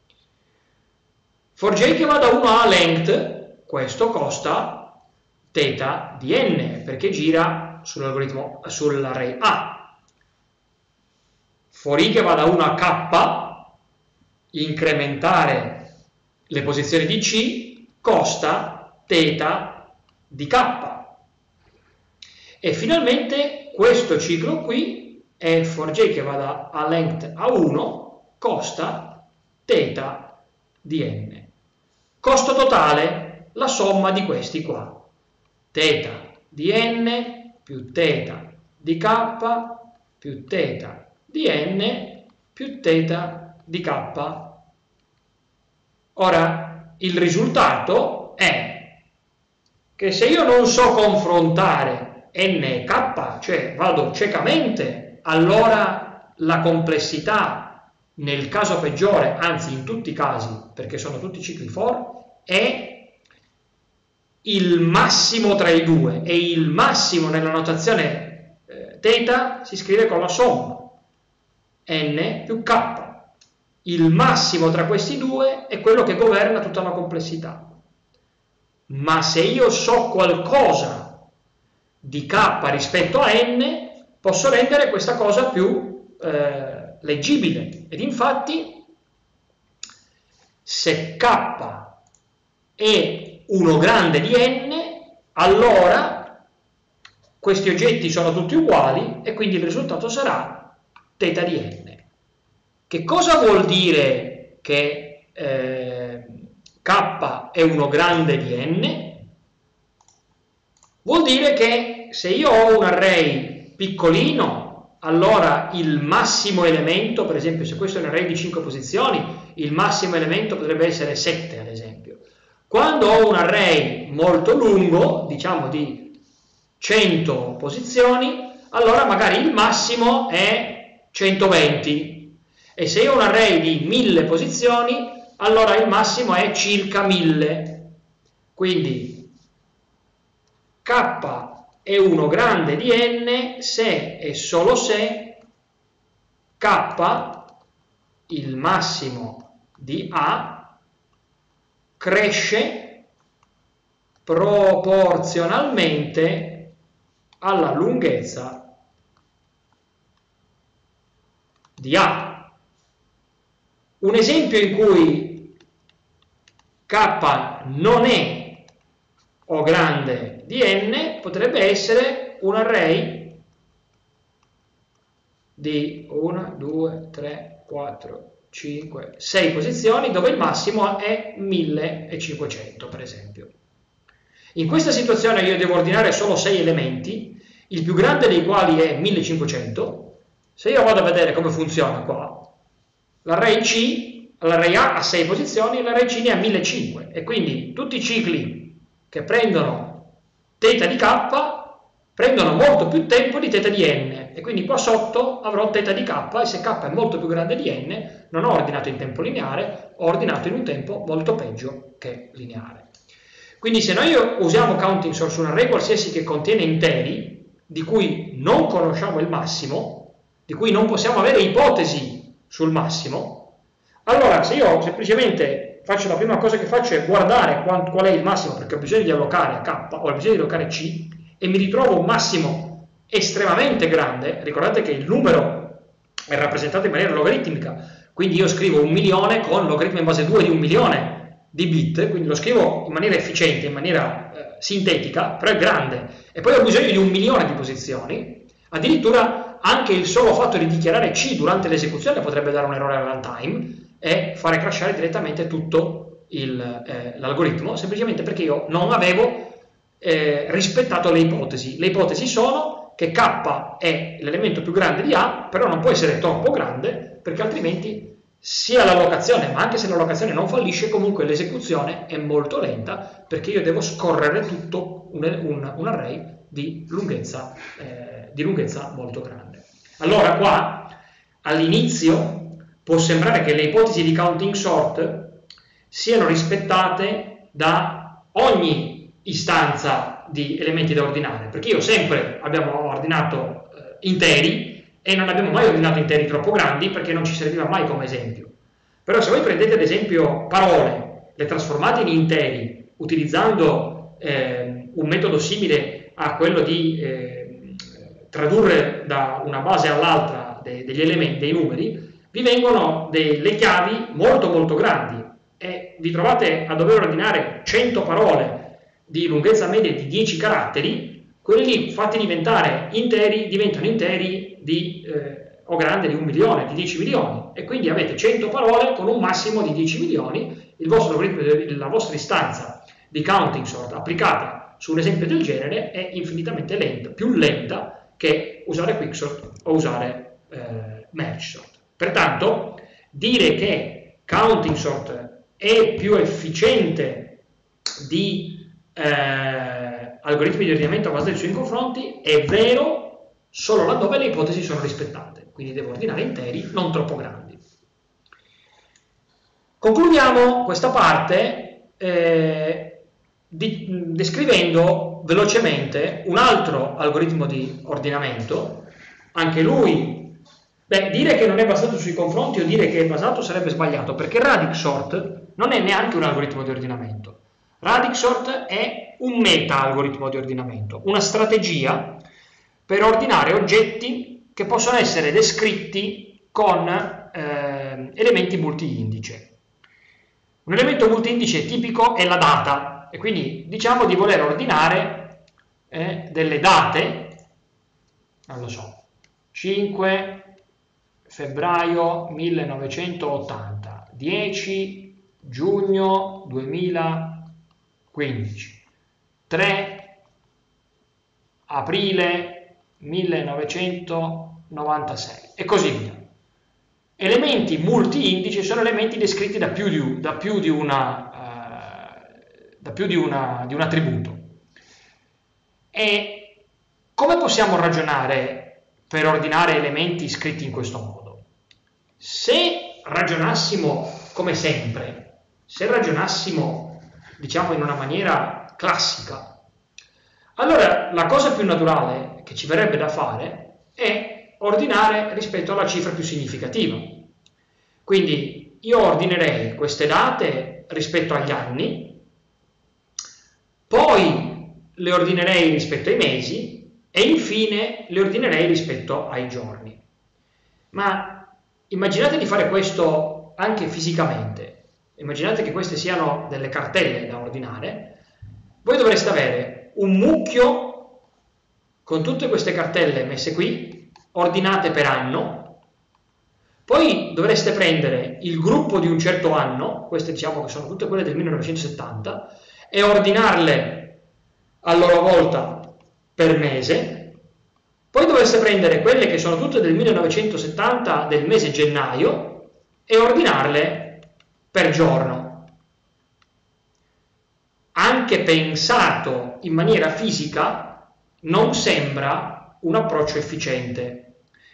For j che va da 1 a length, questo costa θ di n, perché gira sull'array A. For i che va da 1 a K, incrementare le posizioni di C costa θ di K. E finalmente questo ciclo qui è for j che va da a length a 1 costa θ di n. Costo totale, la somma di questi qua. θ di n più θ di k più θ di n più θ di k. Ora, il risultato è che se io non so confrontare n e k, cioè vado ciecamente, allora la complessità nel caso peggiore, anzi in tutti i casi, perché sono tutti cicli for, è il massimo tra i due, e il massimo nella notazione θ si scrive con la somma n più k. Il massimo tra questi due è quello che governa tutta la complessità. Ma se io so qualcosa di k rispetto a n, posso rendere questa cosa più leggibile. Ed infatti, se k è 1 grande di n, allora questi oggetti sono tutti uguali e quindi il risultato sarà θ di n. Che cosa vuol dire che k è 1 grande di n? Vuol dire che se io ho un array piccolino, allora il massimo elemento, per esempio se questo è un array di 5 posizioni, il massimo elemento potrebbe essere 7 ad esempio. Quando ho un array molto lungo, diciamo di 100 posizioni, allora magari il massimo è 120. E se io ho un array di 1000 posizioni, allora il massimo è circa 1000. Quindi k è 1 grande di n se e solo se k, il massimo di A, cresce proporzionalmente alla lunghezza di A. Un esempio in cui k non è O grande di n potrebbe essere un array di 1, 2, 3, 4, 5, 6 posizioni dove il massimo è 1500 per esempio. In questa situazione io devo ordinare solo 6 elementi, il più grande dei quali è 1500. Se io vado a vedere come funziona qua, l'array C, l'array A ha 6 posizioni, l'array C ne ha 1500 e quindi tutti i cicli che prendono θ di k prendono molto più tempo di θ di n e quindi qua sotto avrò θ di k e se k è molto più grande di n non ho ordinato in tempo lineare, ho ordinato in un tempo molto peggio che lineare. Quindi se noi usiamo counting sort su un array qualsiasi che contiene interi di cui non conosciamo il massimo, di cui non possiamo avere ipotesi sul massimo, allora se io semplicemente la prima cosa che faccio è guardare qual è il massimo, perché ho bisogno di allocare a K, ho bisogno di allocare C, e mi ritrovo un massimo estremamente grande. Ricordate che il numero è rappresentato in maniera logaritmica, quindi io scrivo 1.000.000 con logaritmo in base 2 di 1.000.000 di bit, quindi lo scrivo in maniera efficiente, in maniera sintetica, però è grande, e poi ho bisogno di 1.000.000 di posizioni. Addirittura anche il solo fatto di dichiarare C durante l'esecuzione potrebbe dare un errore al runtime e fare crashare direttamente tutto l'algoritmo, semplicemente perché io non avevo rispettato le ipotesi. Le ipotesi sono che K è l'elemento più grande di A, però non può essere troppo grande, perché altrimenti sia l'allocazione, ma anche se l'allocazione non fallisce, comunque l'esecuzione è molto lenta, perché io devo scorrere tutto un array di lunghezza molto grande. Allora qua all'inizio può sembrare che le ipotesi di counting sort siano rispettate da ogni istanza di elementi da ordinare, perché io sempre abbiamo ordinato interi e non abbiamo mai ordinato interi troppo grandi, perché non ci serviva mai come esempio. Però se voi prendete ad esempio parole, le trasformate in interi utilizzando un metodo simile a quello di tradurre da una base all'altra degli elementi, dei numeri, vi vengono delle chiavi molto molto grandi e vi trovate a dover ordinare 100 parole di lunghezza media di 10 caratteri. Quelli lì fatti diventare interi, diventano interi o grande di 1 milione, di 10 milioni, e quindi avete 100 parole con un massimo di 10 milioni. Il vostro algoritmo, la vostra istanza di counting sort applicata su un esempio del genere è infinitamente lenta, più lenta che usare quicksort o usare merge sort. Pertanto dire che counting sort è più efficiente di algoritmi di ordinamento basati sui confronti è vero solo laddove le ipotesi sono rispettate, quindi devo ordinare interi non troppo grandi. Concludiamo questa parte descrivendo velocemente un altro algoritmo di ordinamento, anche lui, dire che non è basato sui confronti o dire che è basato sarebbe sbagliato, perché Radix sort non è neanche un algoritmo di ordinamento. Radix sort è un meta algoritmo di ordinamento, una strategia per ordinare oggetti che possono essere descritti con elementi multi-indice. Un elemento multi-indice tipico è la data, e quindi diciamo di voler ordinare delle date, non lo so, 5 febbraio 1980, 10 giugno 2015, 3 aprile 1996 e così via. Elementi multi-indice sono elementi descritti da più di un attributo. E come possiamo ragionare per ordinare elementi scritti in questo modo? Se ragionassimo come sempre, se ragionassimo diciamo in una maniera classica, allora la cosa più naturale che ci verrebbe da fare è ordinare rispetto alla cifra più significativa. Quindi io ordinerei queste date rispetto agli anni, poi le ordinerei rispetto ai mesi e infine le ordinerei rispetto ai giorni. Ma immaginate di fare questo anche fisicamente, immaginate che queste siano delle cartelle da ordinare, voi dovreste avere un mucchio con tutte queste cartelle messe qui, ordinate per anno, poi dovreste prendere il gruppo di un certo anno, queste diciamo che sono tutte quelle del 1970, e ordinarle a loro volta per mese, poi dovreste prendere quelle che sono tutte del 1970 del mese gennaio e ordinarle per giorno. Anche pensato in maniera fisica non sembra un approccio efficiente.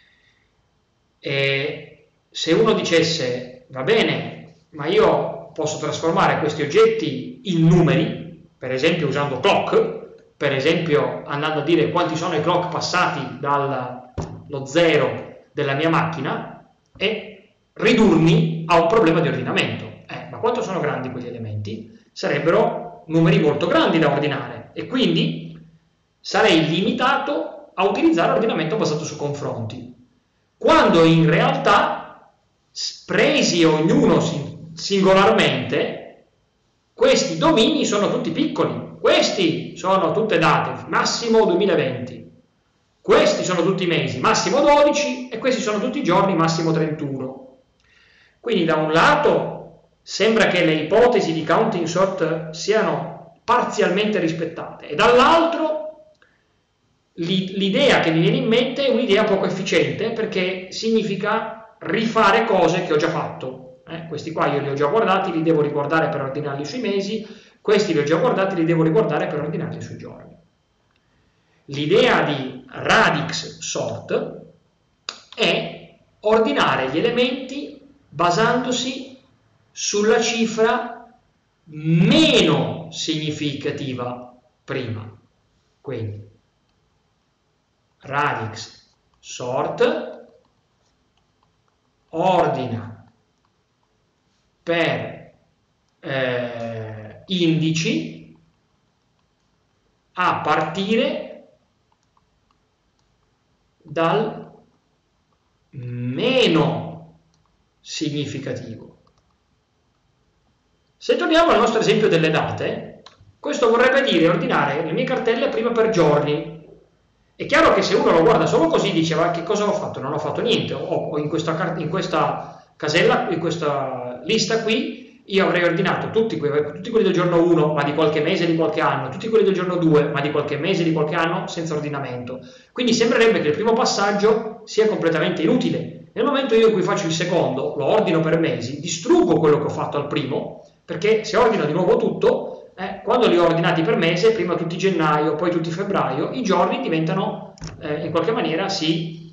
E se uno dicesse va bene, ma io posso trasformare questi oggetti in numeri, per esempio usando clock, per esempio andando a dire quanti sono i clock passati dallo 0 della mia macchina, e ridurmi a un problema di ordinamento. Ma quanto sono grandi quegli elementi? Sarebbero numeri molto grandi da ordinare e quindi sarei limitato a utilizzare l'ordinamento basato su confronti, quando in realtà, presi ognuno singolarmente, questi domini sono tutti piccoli. Questi sono tutte date, massimo 2020. Questi sono tutti i mesi, massimo 12, e questi sono tutti i giorni, massimo 31. Quindi da un lato sembra che le ipotesi di counting sort siano parzialmente rispettate, e dall'altro l'idea che mi viene in mente è un'idea poco efficiente, perché significa rifare cose che ho già fatto. Questi qua io li ho già guardati, li devo riguardare per ordinarli sui mesi, questi li ho già guardati, li devo riguardare per ordinarli sui giorni. L'idea di radix sort è ordinare gli elementi basandosi sulla cifra meno significativa prima. Quindi radix sort ordina per indici a partire dal meno significativo. Se torniamo al nostro esempio delle date, questo vorrebbe dire ordinare le mie cartelle prima per giorni. È chiaro che se uno lo guarda solo così dice: ma che cosa ho fatto? Non ho fatto niente, o in questa casella, in questa lista qui, io avrei ordinato tutti quelli del giorno 1, ma di qualche mese, di qualche anno, tutti quelli del giorno 2, ma di qualche mese, di qualche anno, senza ordinamento. Quindi sembrerebbe che il primo passaggio sia completamente inutile. Nel momento in cui faccio il secondo, lo ordino per mesi, distruggo quello che ho fatto al primo, perché se ordino di nuovo tutto, quando li ho ordinati per mese, prima tutti gennaio, poi tutti febbraio, i giorni diventano, in qualche maniera, si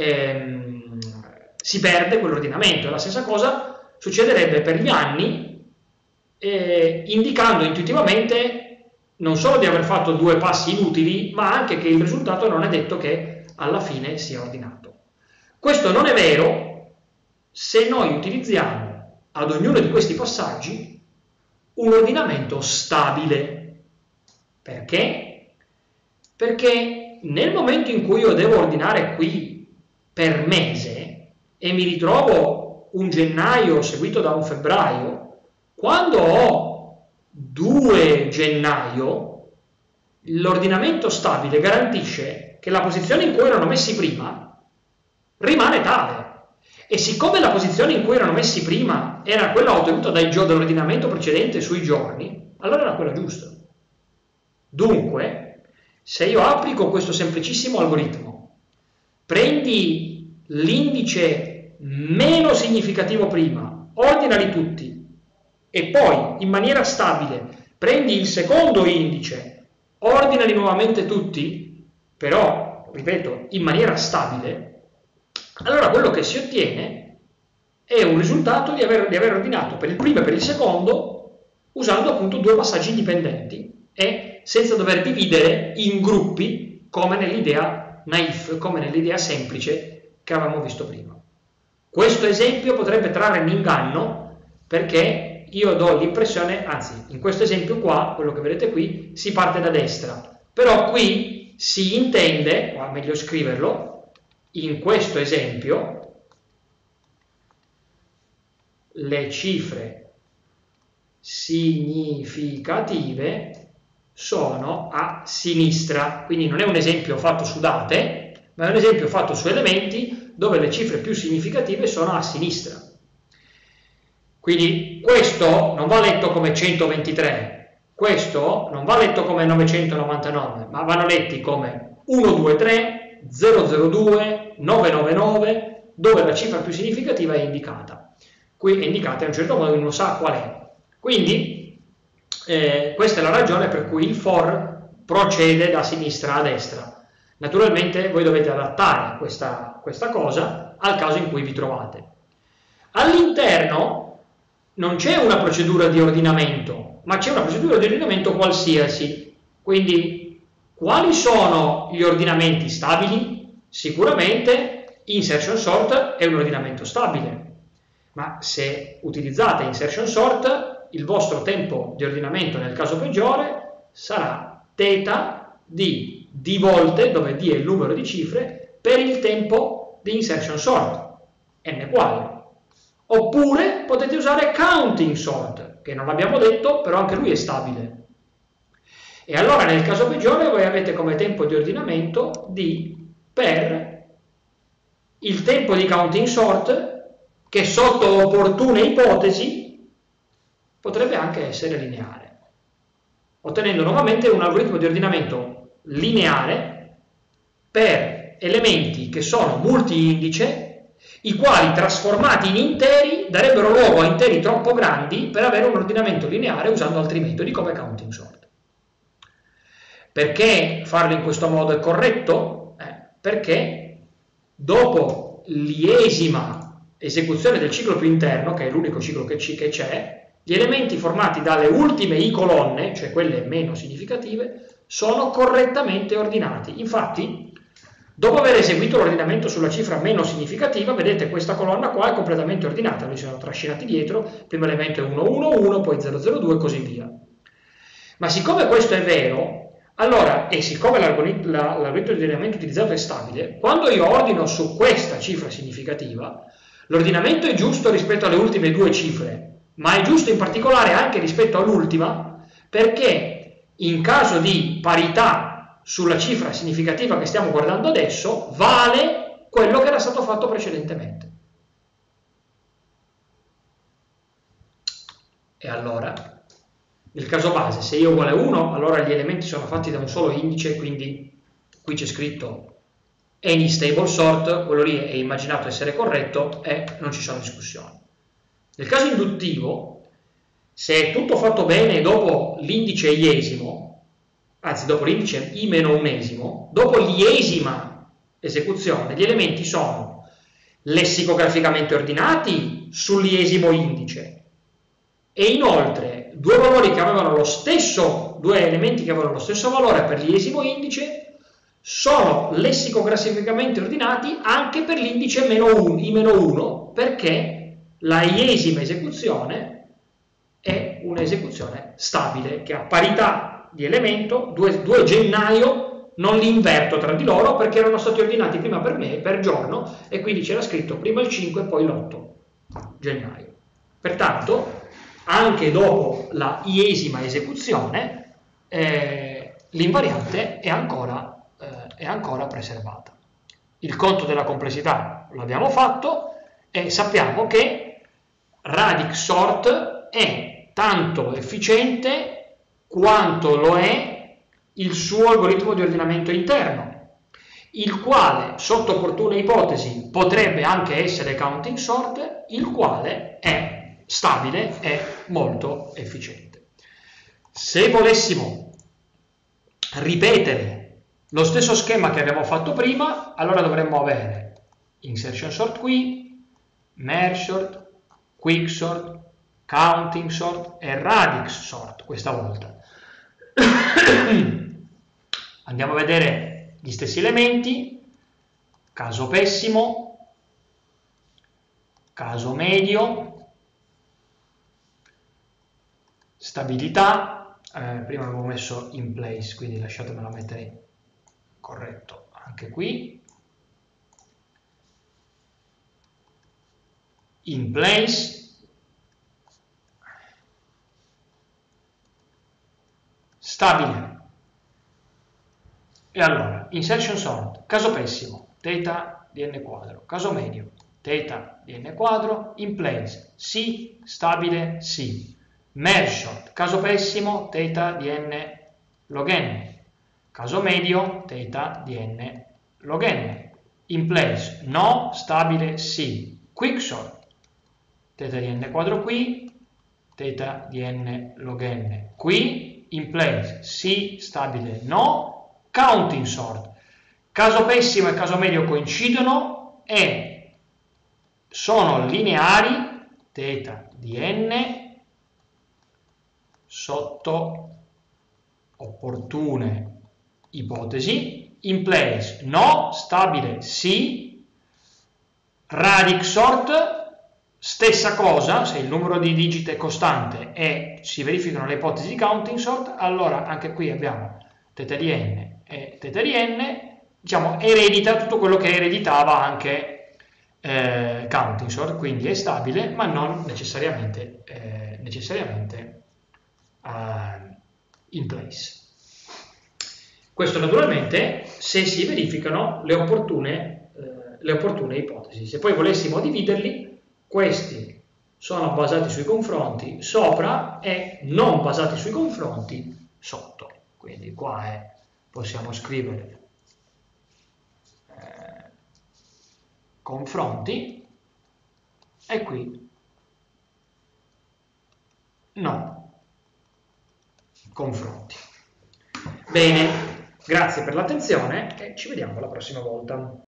perde quell'ordinamento. La stessa cosa succederebbe per gli anni, indicando intuitivamente non solo di aver fatto due passi inutili, ma anche che il risultato non è detto che alla fine sia ordinato. Questo non è vero se noi utilizziamo ad ognuno di questi passaggi un ordinamento stabile. Perché? Perché nel momento in cui io devo ordinare qui per mese e mi ritrovo un gennaio seguito da un febbraio, quando ho 2 gennaio, l'ordinamento stabile garantisce che la posizione in cui erano messi prima rimane tale. E siccome la posizione in cui erano messi prima era quella ottenuta dall'ordinamento precedente sui giorni, allora era quella giusta. Dunque, se io applico questo semplicissimo algoritmo, prendi l'indice meno significativo prima, ordinali tutti, e poi in maniera stabile prendi il secondo indice, ordinali nuovamente tutti, però, ripeto, in maniera stabile, allora quello che si ottiene è un risultato di aver ordinato per il primo e per il secondo usando appunto 2 passaggi indipendenti e senza dover dividere in gruppi come nell'idea naif, come nell'idea semplice che avevamo visto prima. Questo esempio potrebbe trarre in inganno perché io do l'impressione, anzi in questo esempio qua, quello che vedete qui, si parte da destra, però qui si intende, o meglio scriverlo, in questo esempio le cifre significative sono a sinistra, quindi non è un esempio fatto su date, ma è un esempio fatto su elementi dove le cifre più significative sono a sinistra. Quindi questo non va letto come 123, questo non va letto come 999, ma vanno letti come 123, 002, 999, dove la cifra più significativa è indicata. Qui è indicata in un certo modo, uno sa qual è. Quindi questa è la ragione per cui il for procede da sinistra a destra. Naturalmente voi dovete adattare questa cosa al caso in cui vi trovate. All'interno non c'è una procedura di ordinamento, ma c'è una procedura di ordinamento qualsiasi. Quindi quali sono gli ordinamenti stabili? Sicuramente insertion sort è un ordinamento stabile. ma se utilizzate insertion sort, il vostro tempo di ordinamento nel caso peggiore sarà θ di d volte, dove d è il numero di cifre, per il tempo di insertion sort, n quadro. Oppure potete usare counting sort, che non l'abbiamo detto, però anche lui è stabile. E allora nel caso peggiore voi avete come tempo di ordinamento d per il tempo di counting sort, che sotto opportune ipotesi potrebbe anche essere lineare, ottenendo nuovamente un algoritmo di ordinamento lineare per elementi che sono multi-indice, i quali trasformati in interi darebbero luogo a interi troppo grandi per avere un ordinamento lineare usando altri metodi come counting sort. Perché farlo in questo modo è corretto? Perché dopo l'iesima esecuzione del ciclo più interno, che è l'unico ciclo che c'è, gli elementi formati dalle ultime i colonne, cioè quelle meno significative, sono correttamente ordinati. Infatti, dopo aver eseguito l'ordinamento sulla cifra meno significativa, vedete questa colonna qua è completamente ordinata, noi siamo trascinati dietro, il primo elemento è 111, poi 002 e così via. Ma siccome questo è vero, allora, e siccome l'algoritmo di ordinamento utilizzato è stabile, quando io ordino su questa cifra significativa, l'ordinamento è giusto rispetto alle ultime due cifre, ma è giusto in particolare anche rispetto all'ultima, perché in caso di parità sulla cifra significativa che stiamo guardando adesso, vale quello che era stato fatto precedentemente. E allora, nel caso base, se i è uguale a 1, allora gli elementi sono fatti da un solo indice, quindi qui c'è scritto any stable sort, quello lì è immaginato essere corretto e non ci sono discussioni. Nel caso induttivo, se è tutto fatto bene dopo l'indice iesimo, anzi dopo l'indice i meno unesimo, dopo l'iesima esecuzione, gli elementi sono lessicograficamente ordinati sull'iesimo indice e inoltre due elementi che avevano lo stesso valore per l'iesimo indice sono lessicograficamente ordinati anche per l'indice i meno 1, perché la iesima esecuzione è un'esecuzione stabile che ha parità di elemento, due gennaio non li inverto tra di loro perché erano stati ordinati prima per me per giorno e quindi c'era scritto prima il 5 e poi l'8 gennaio. Pertanto anche dopo la iesima esecuzione l'invariante è ancora preservata. Il conto della complessità l'abbiamo fatto e sappiamo che Radix sort è tanto efficiente quanto lo è il suo algoritmo di ordinamento interno, il quale sotto opportune ipotesi potrebbe anche essere counting sort, il quale è stabile e molto efficiente. Se volessimo ripetere lo stesso schema che abbiamo fatto prima, allora dovremmo avere insertion sort qui, merge sort, quicksort, counting sort e radix sort questa volta. Andiamo a vedere gli stessi elementi: caso pessimo, caso medio, stabilità. Prima avevo messo in place, quindi lasciatemelo mettere corretto anche qui. In place, stabile. E allora, insertion sort, caso pessimo, θ di n quadro, caso medio, θ di n quadro, in place, sì, stabile, sì. Merge sort, caso pessimo, θ di n log n, caso medio, θ di n log n, in place, no, stabile, sì. Quicksort, θ di n quadro qui, θ di n log n qui, in place, sì, stabile, no. Counting sort, caso pessimo e caso medio coincidono e sono lineari, θ di n sotto opportune ipotesi, in place, no, stabile, sì. Radix sort, Stessa cosa, se il numero di digiti è costante e si verificano le ipotesi di counting sort, allora anche qui abbiamo θ di n e θ di n, diciamo, eredita tutto quello che ereditava anche counting sort, quindi è stabile, ma non necessariamente, in place. Questo naturalmente se si verificano le opportune ipotesi. Se poi volessimo dividerli, questi sono basati sui confronti sopra e non basati sui confronti sotto. Quindi qua possiamo scrivere confronti e qui no confronti. Bene, grazie per l'attenzione e ci vediamo la prossima volta.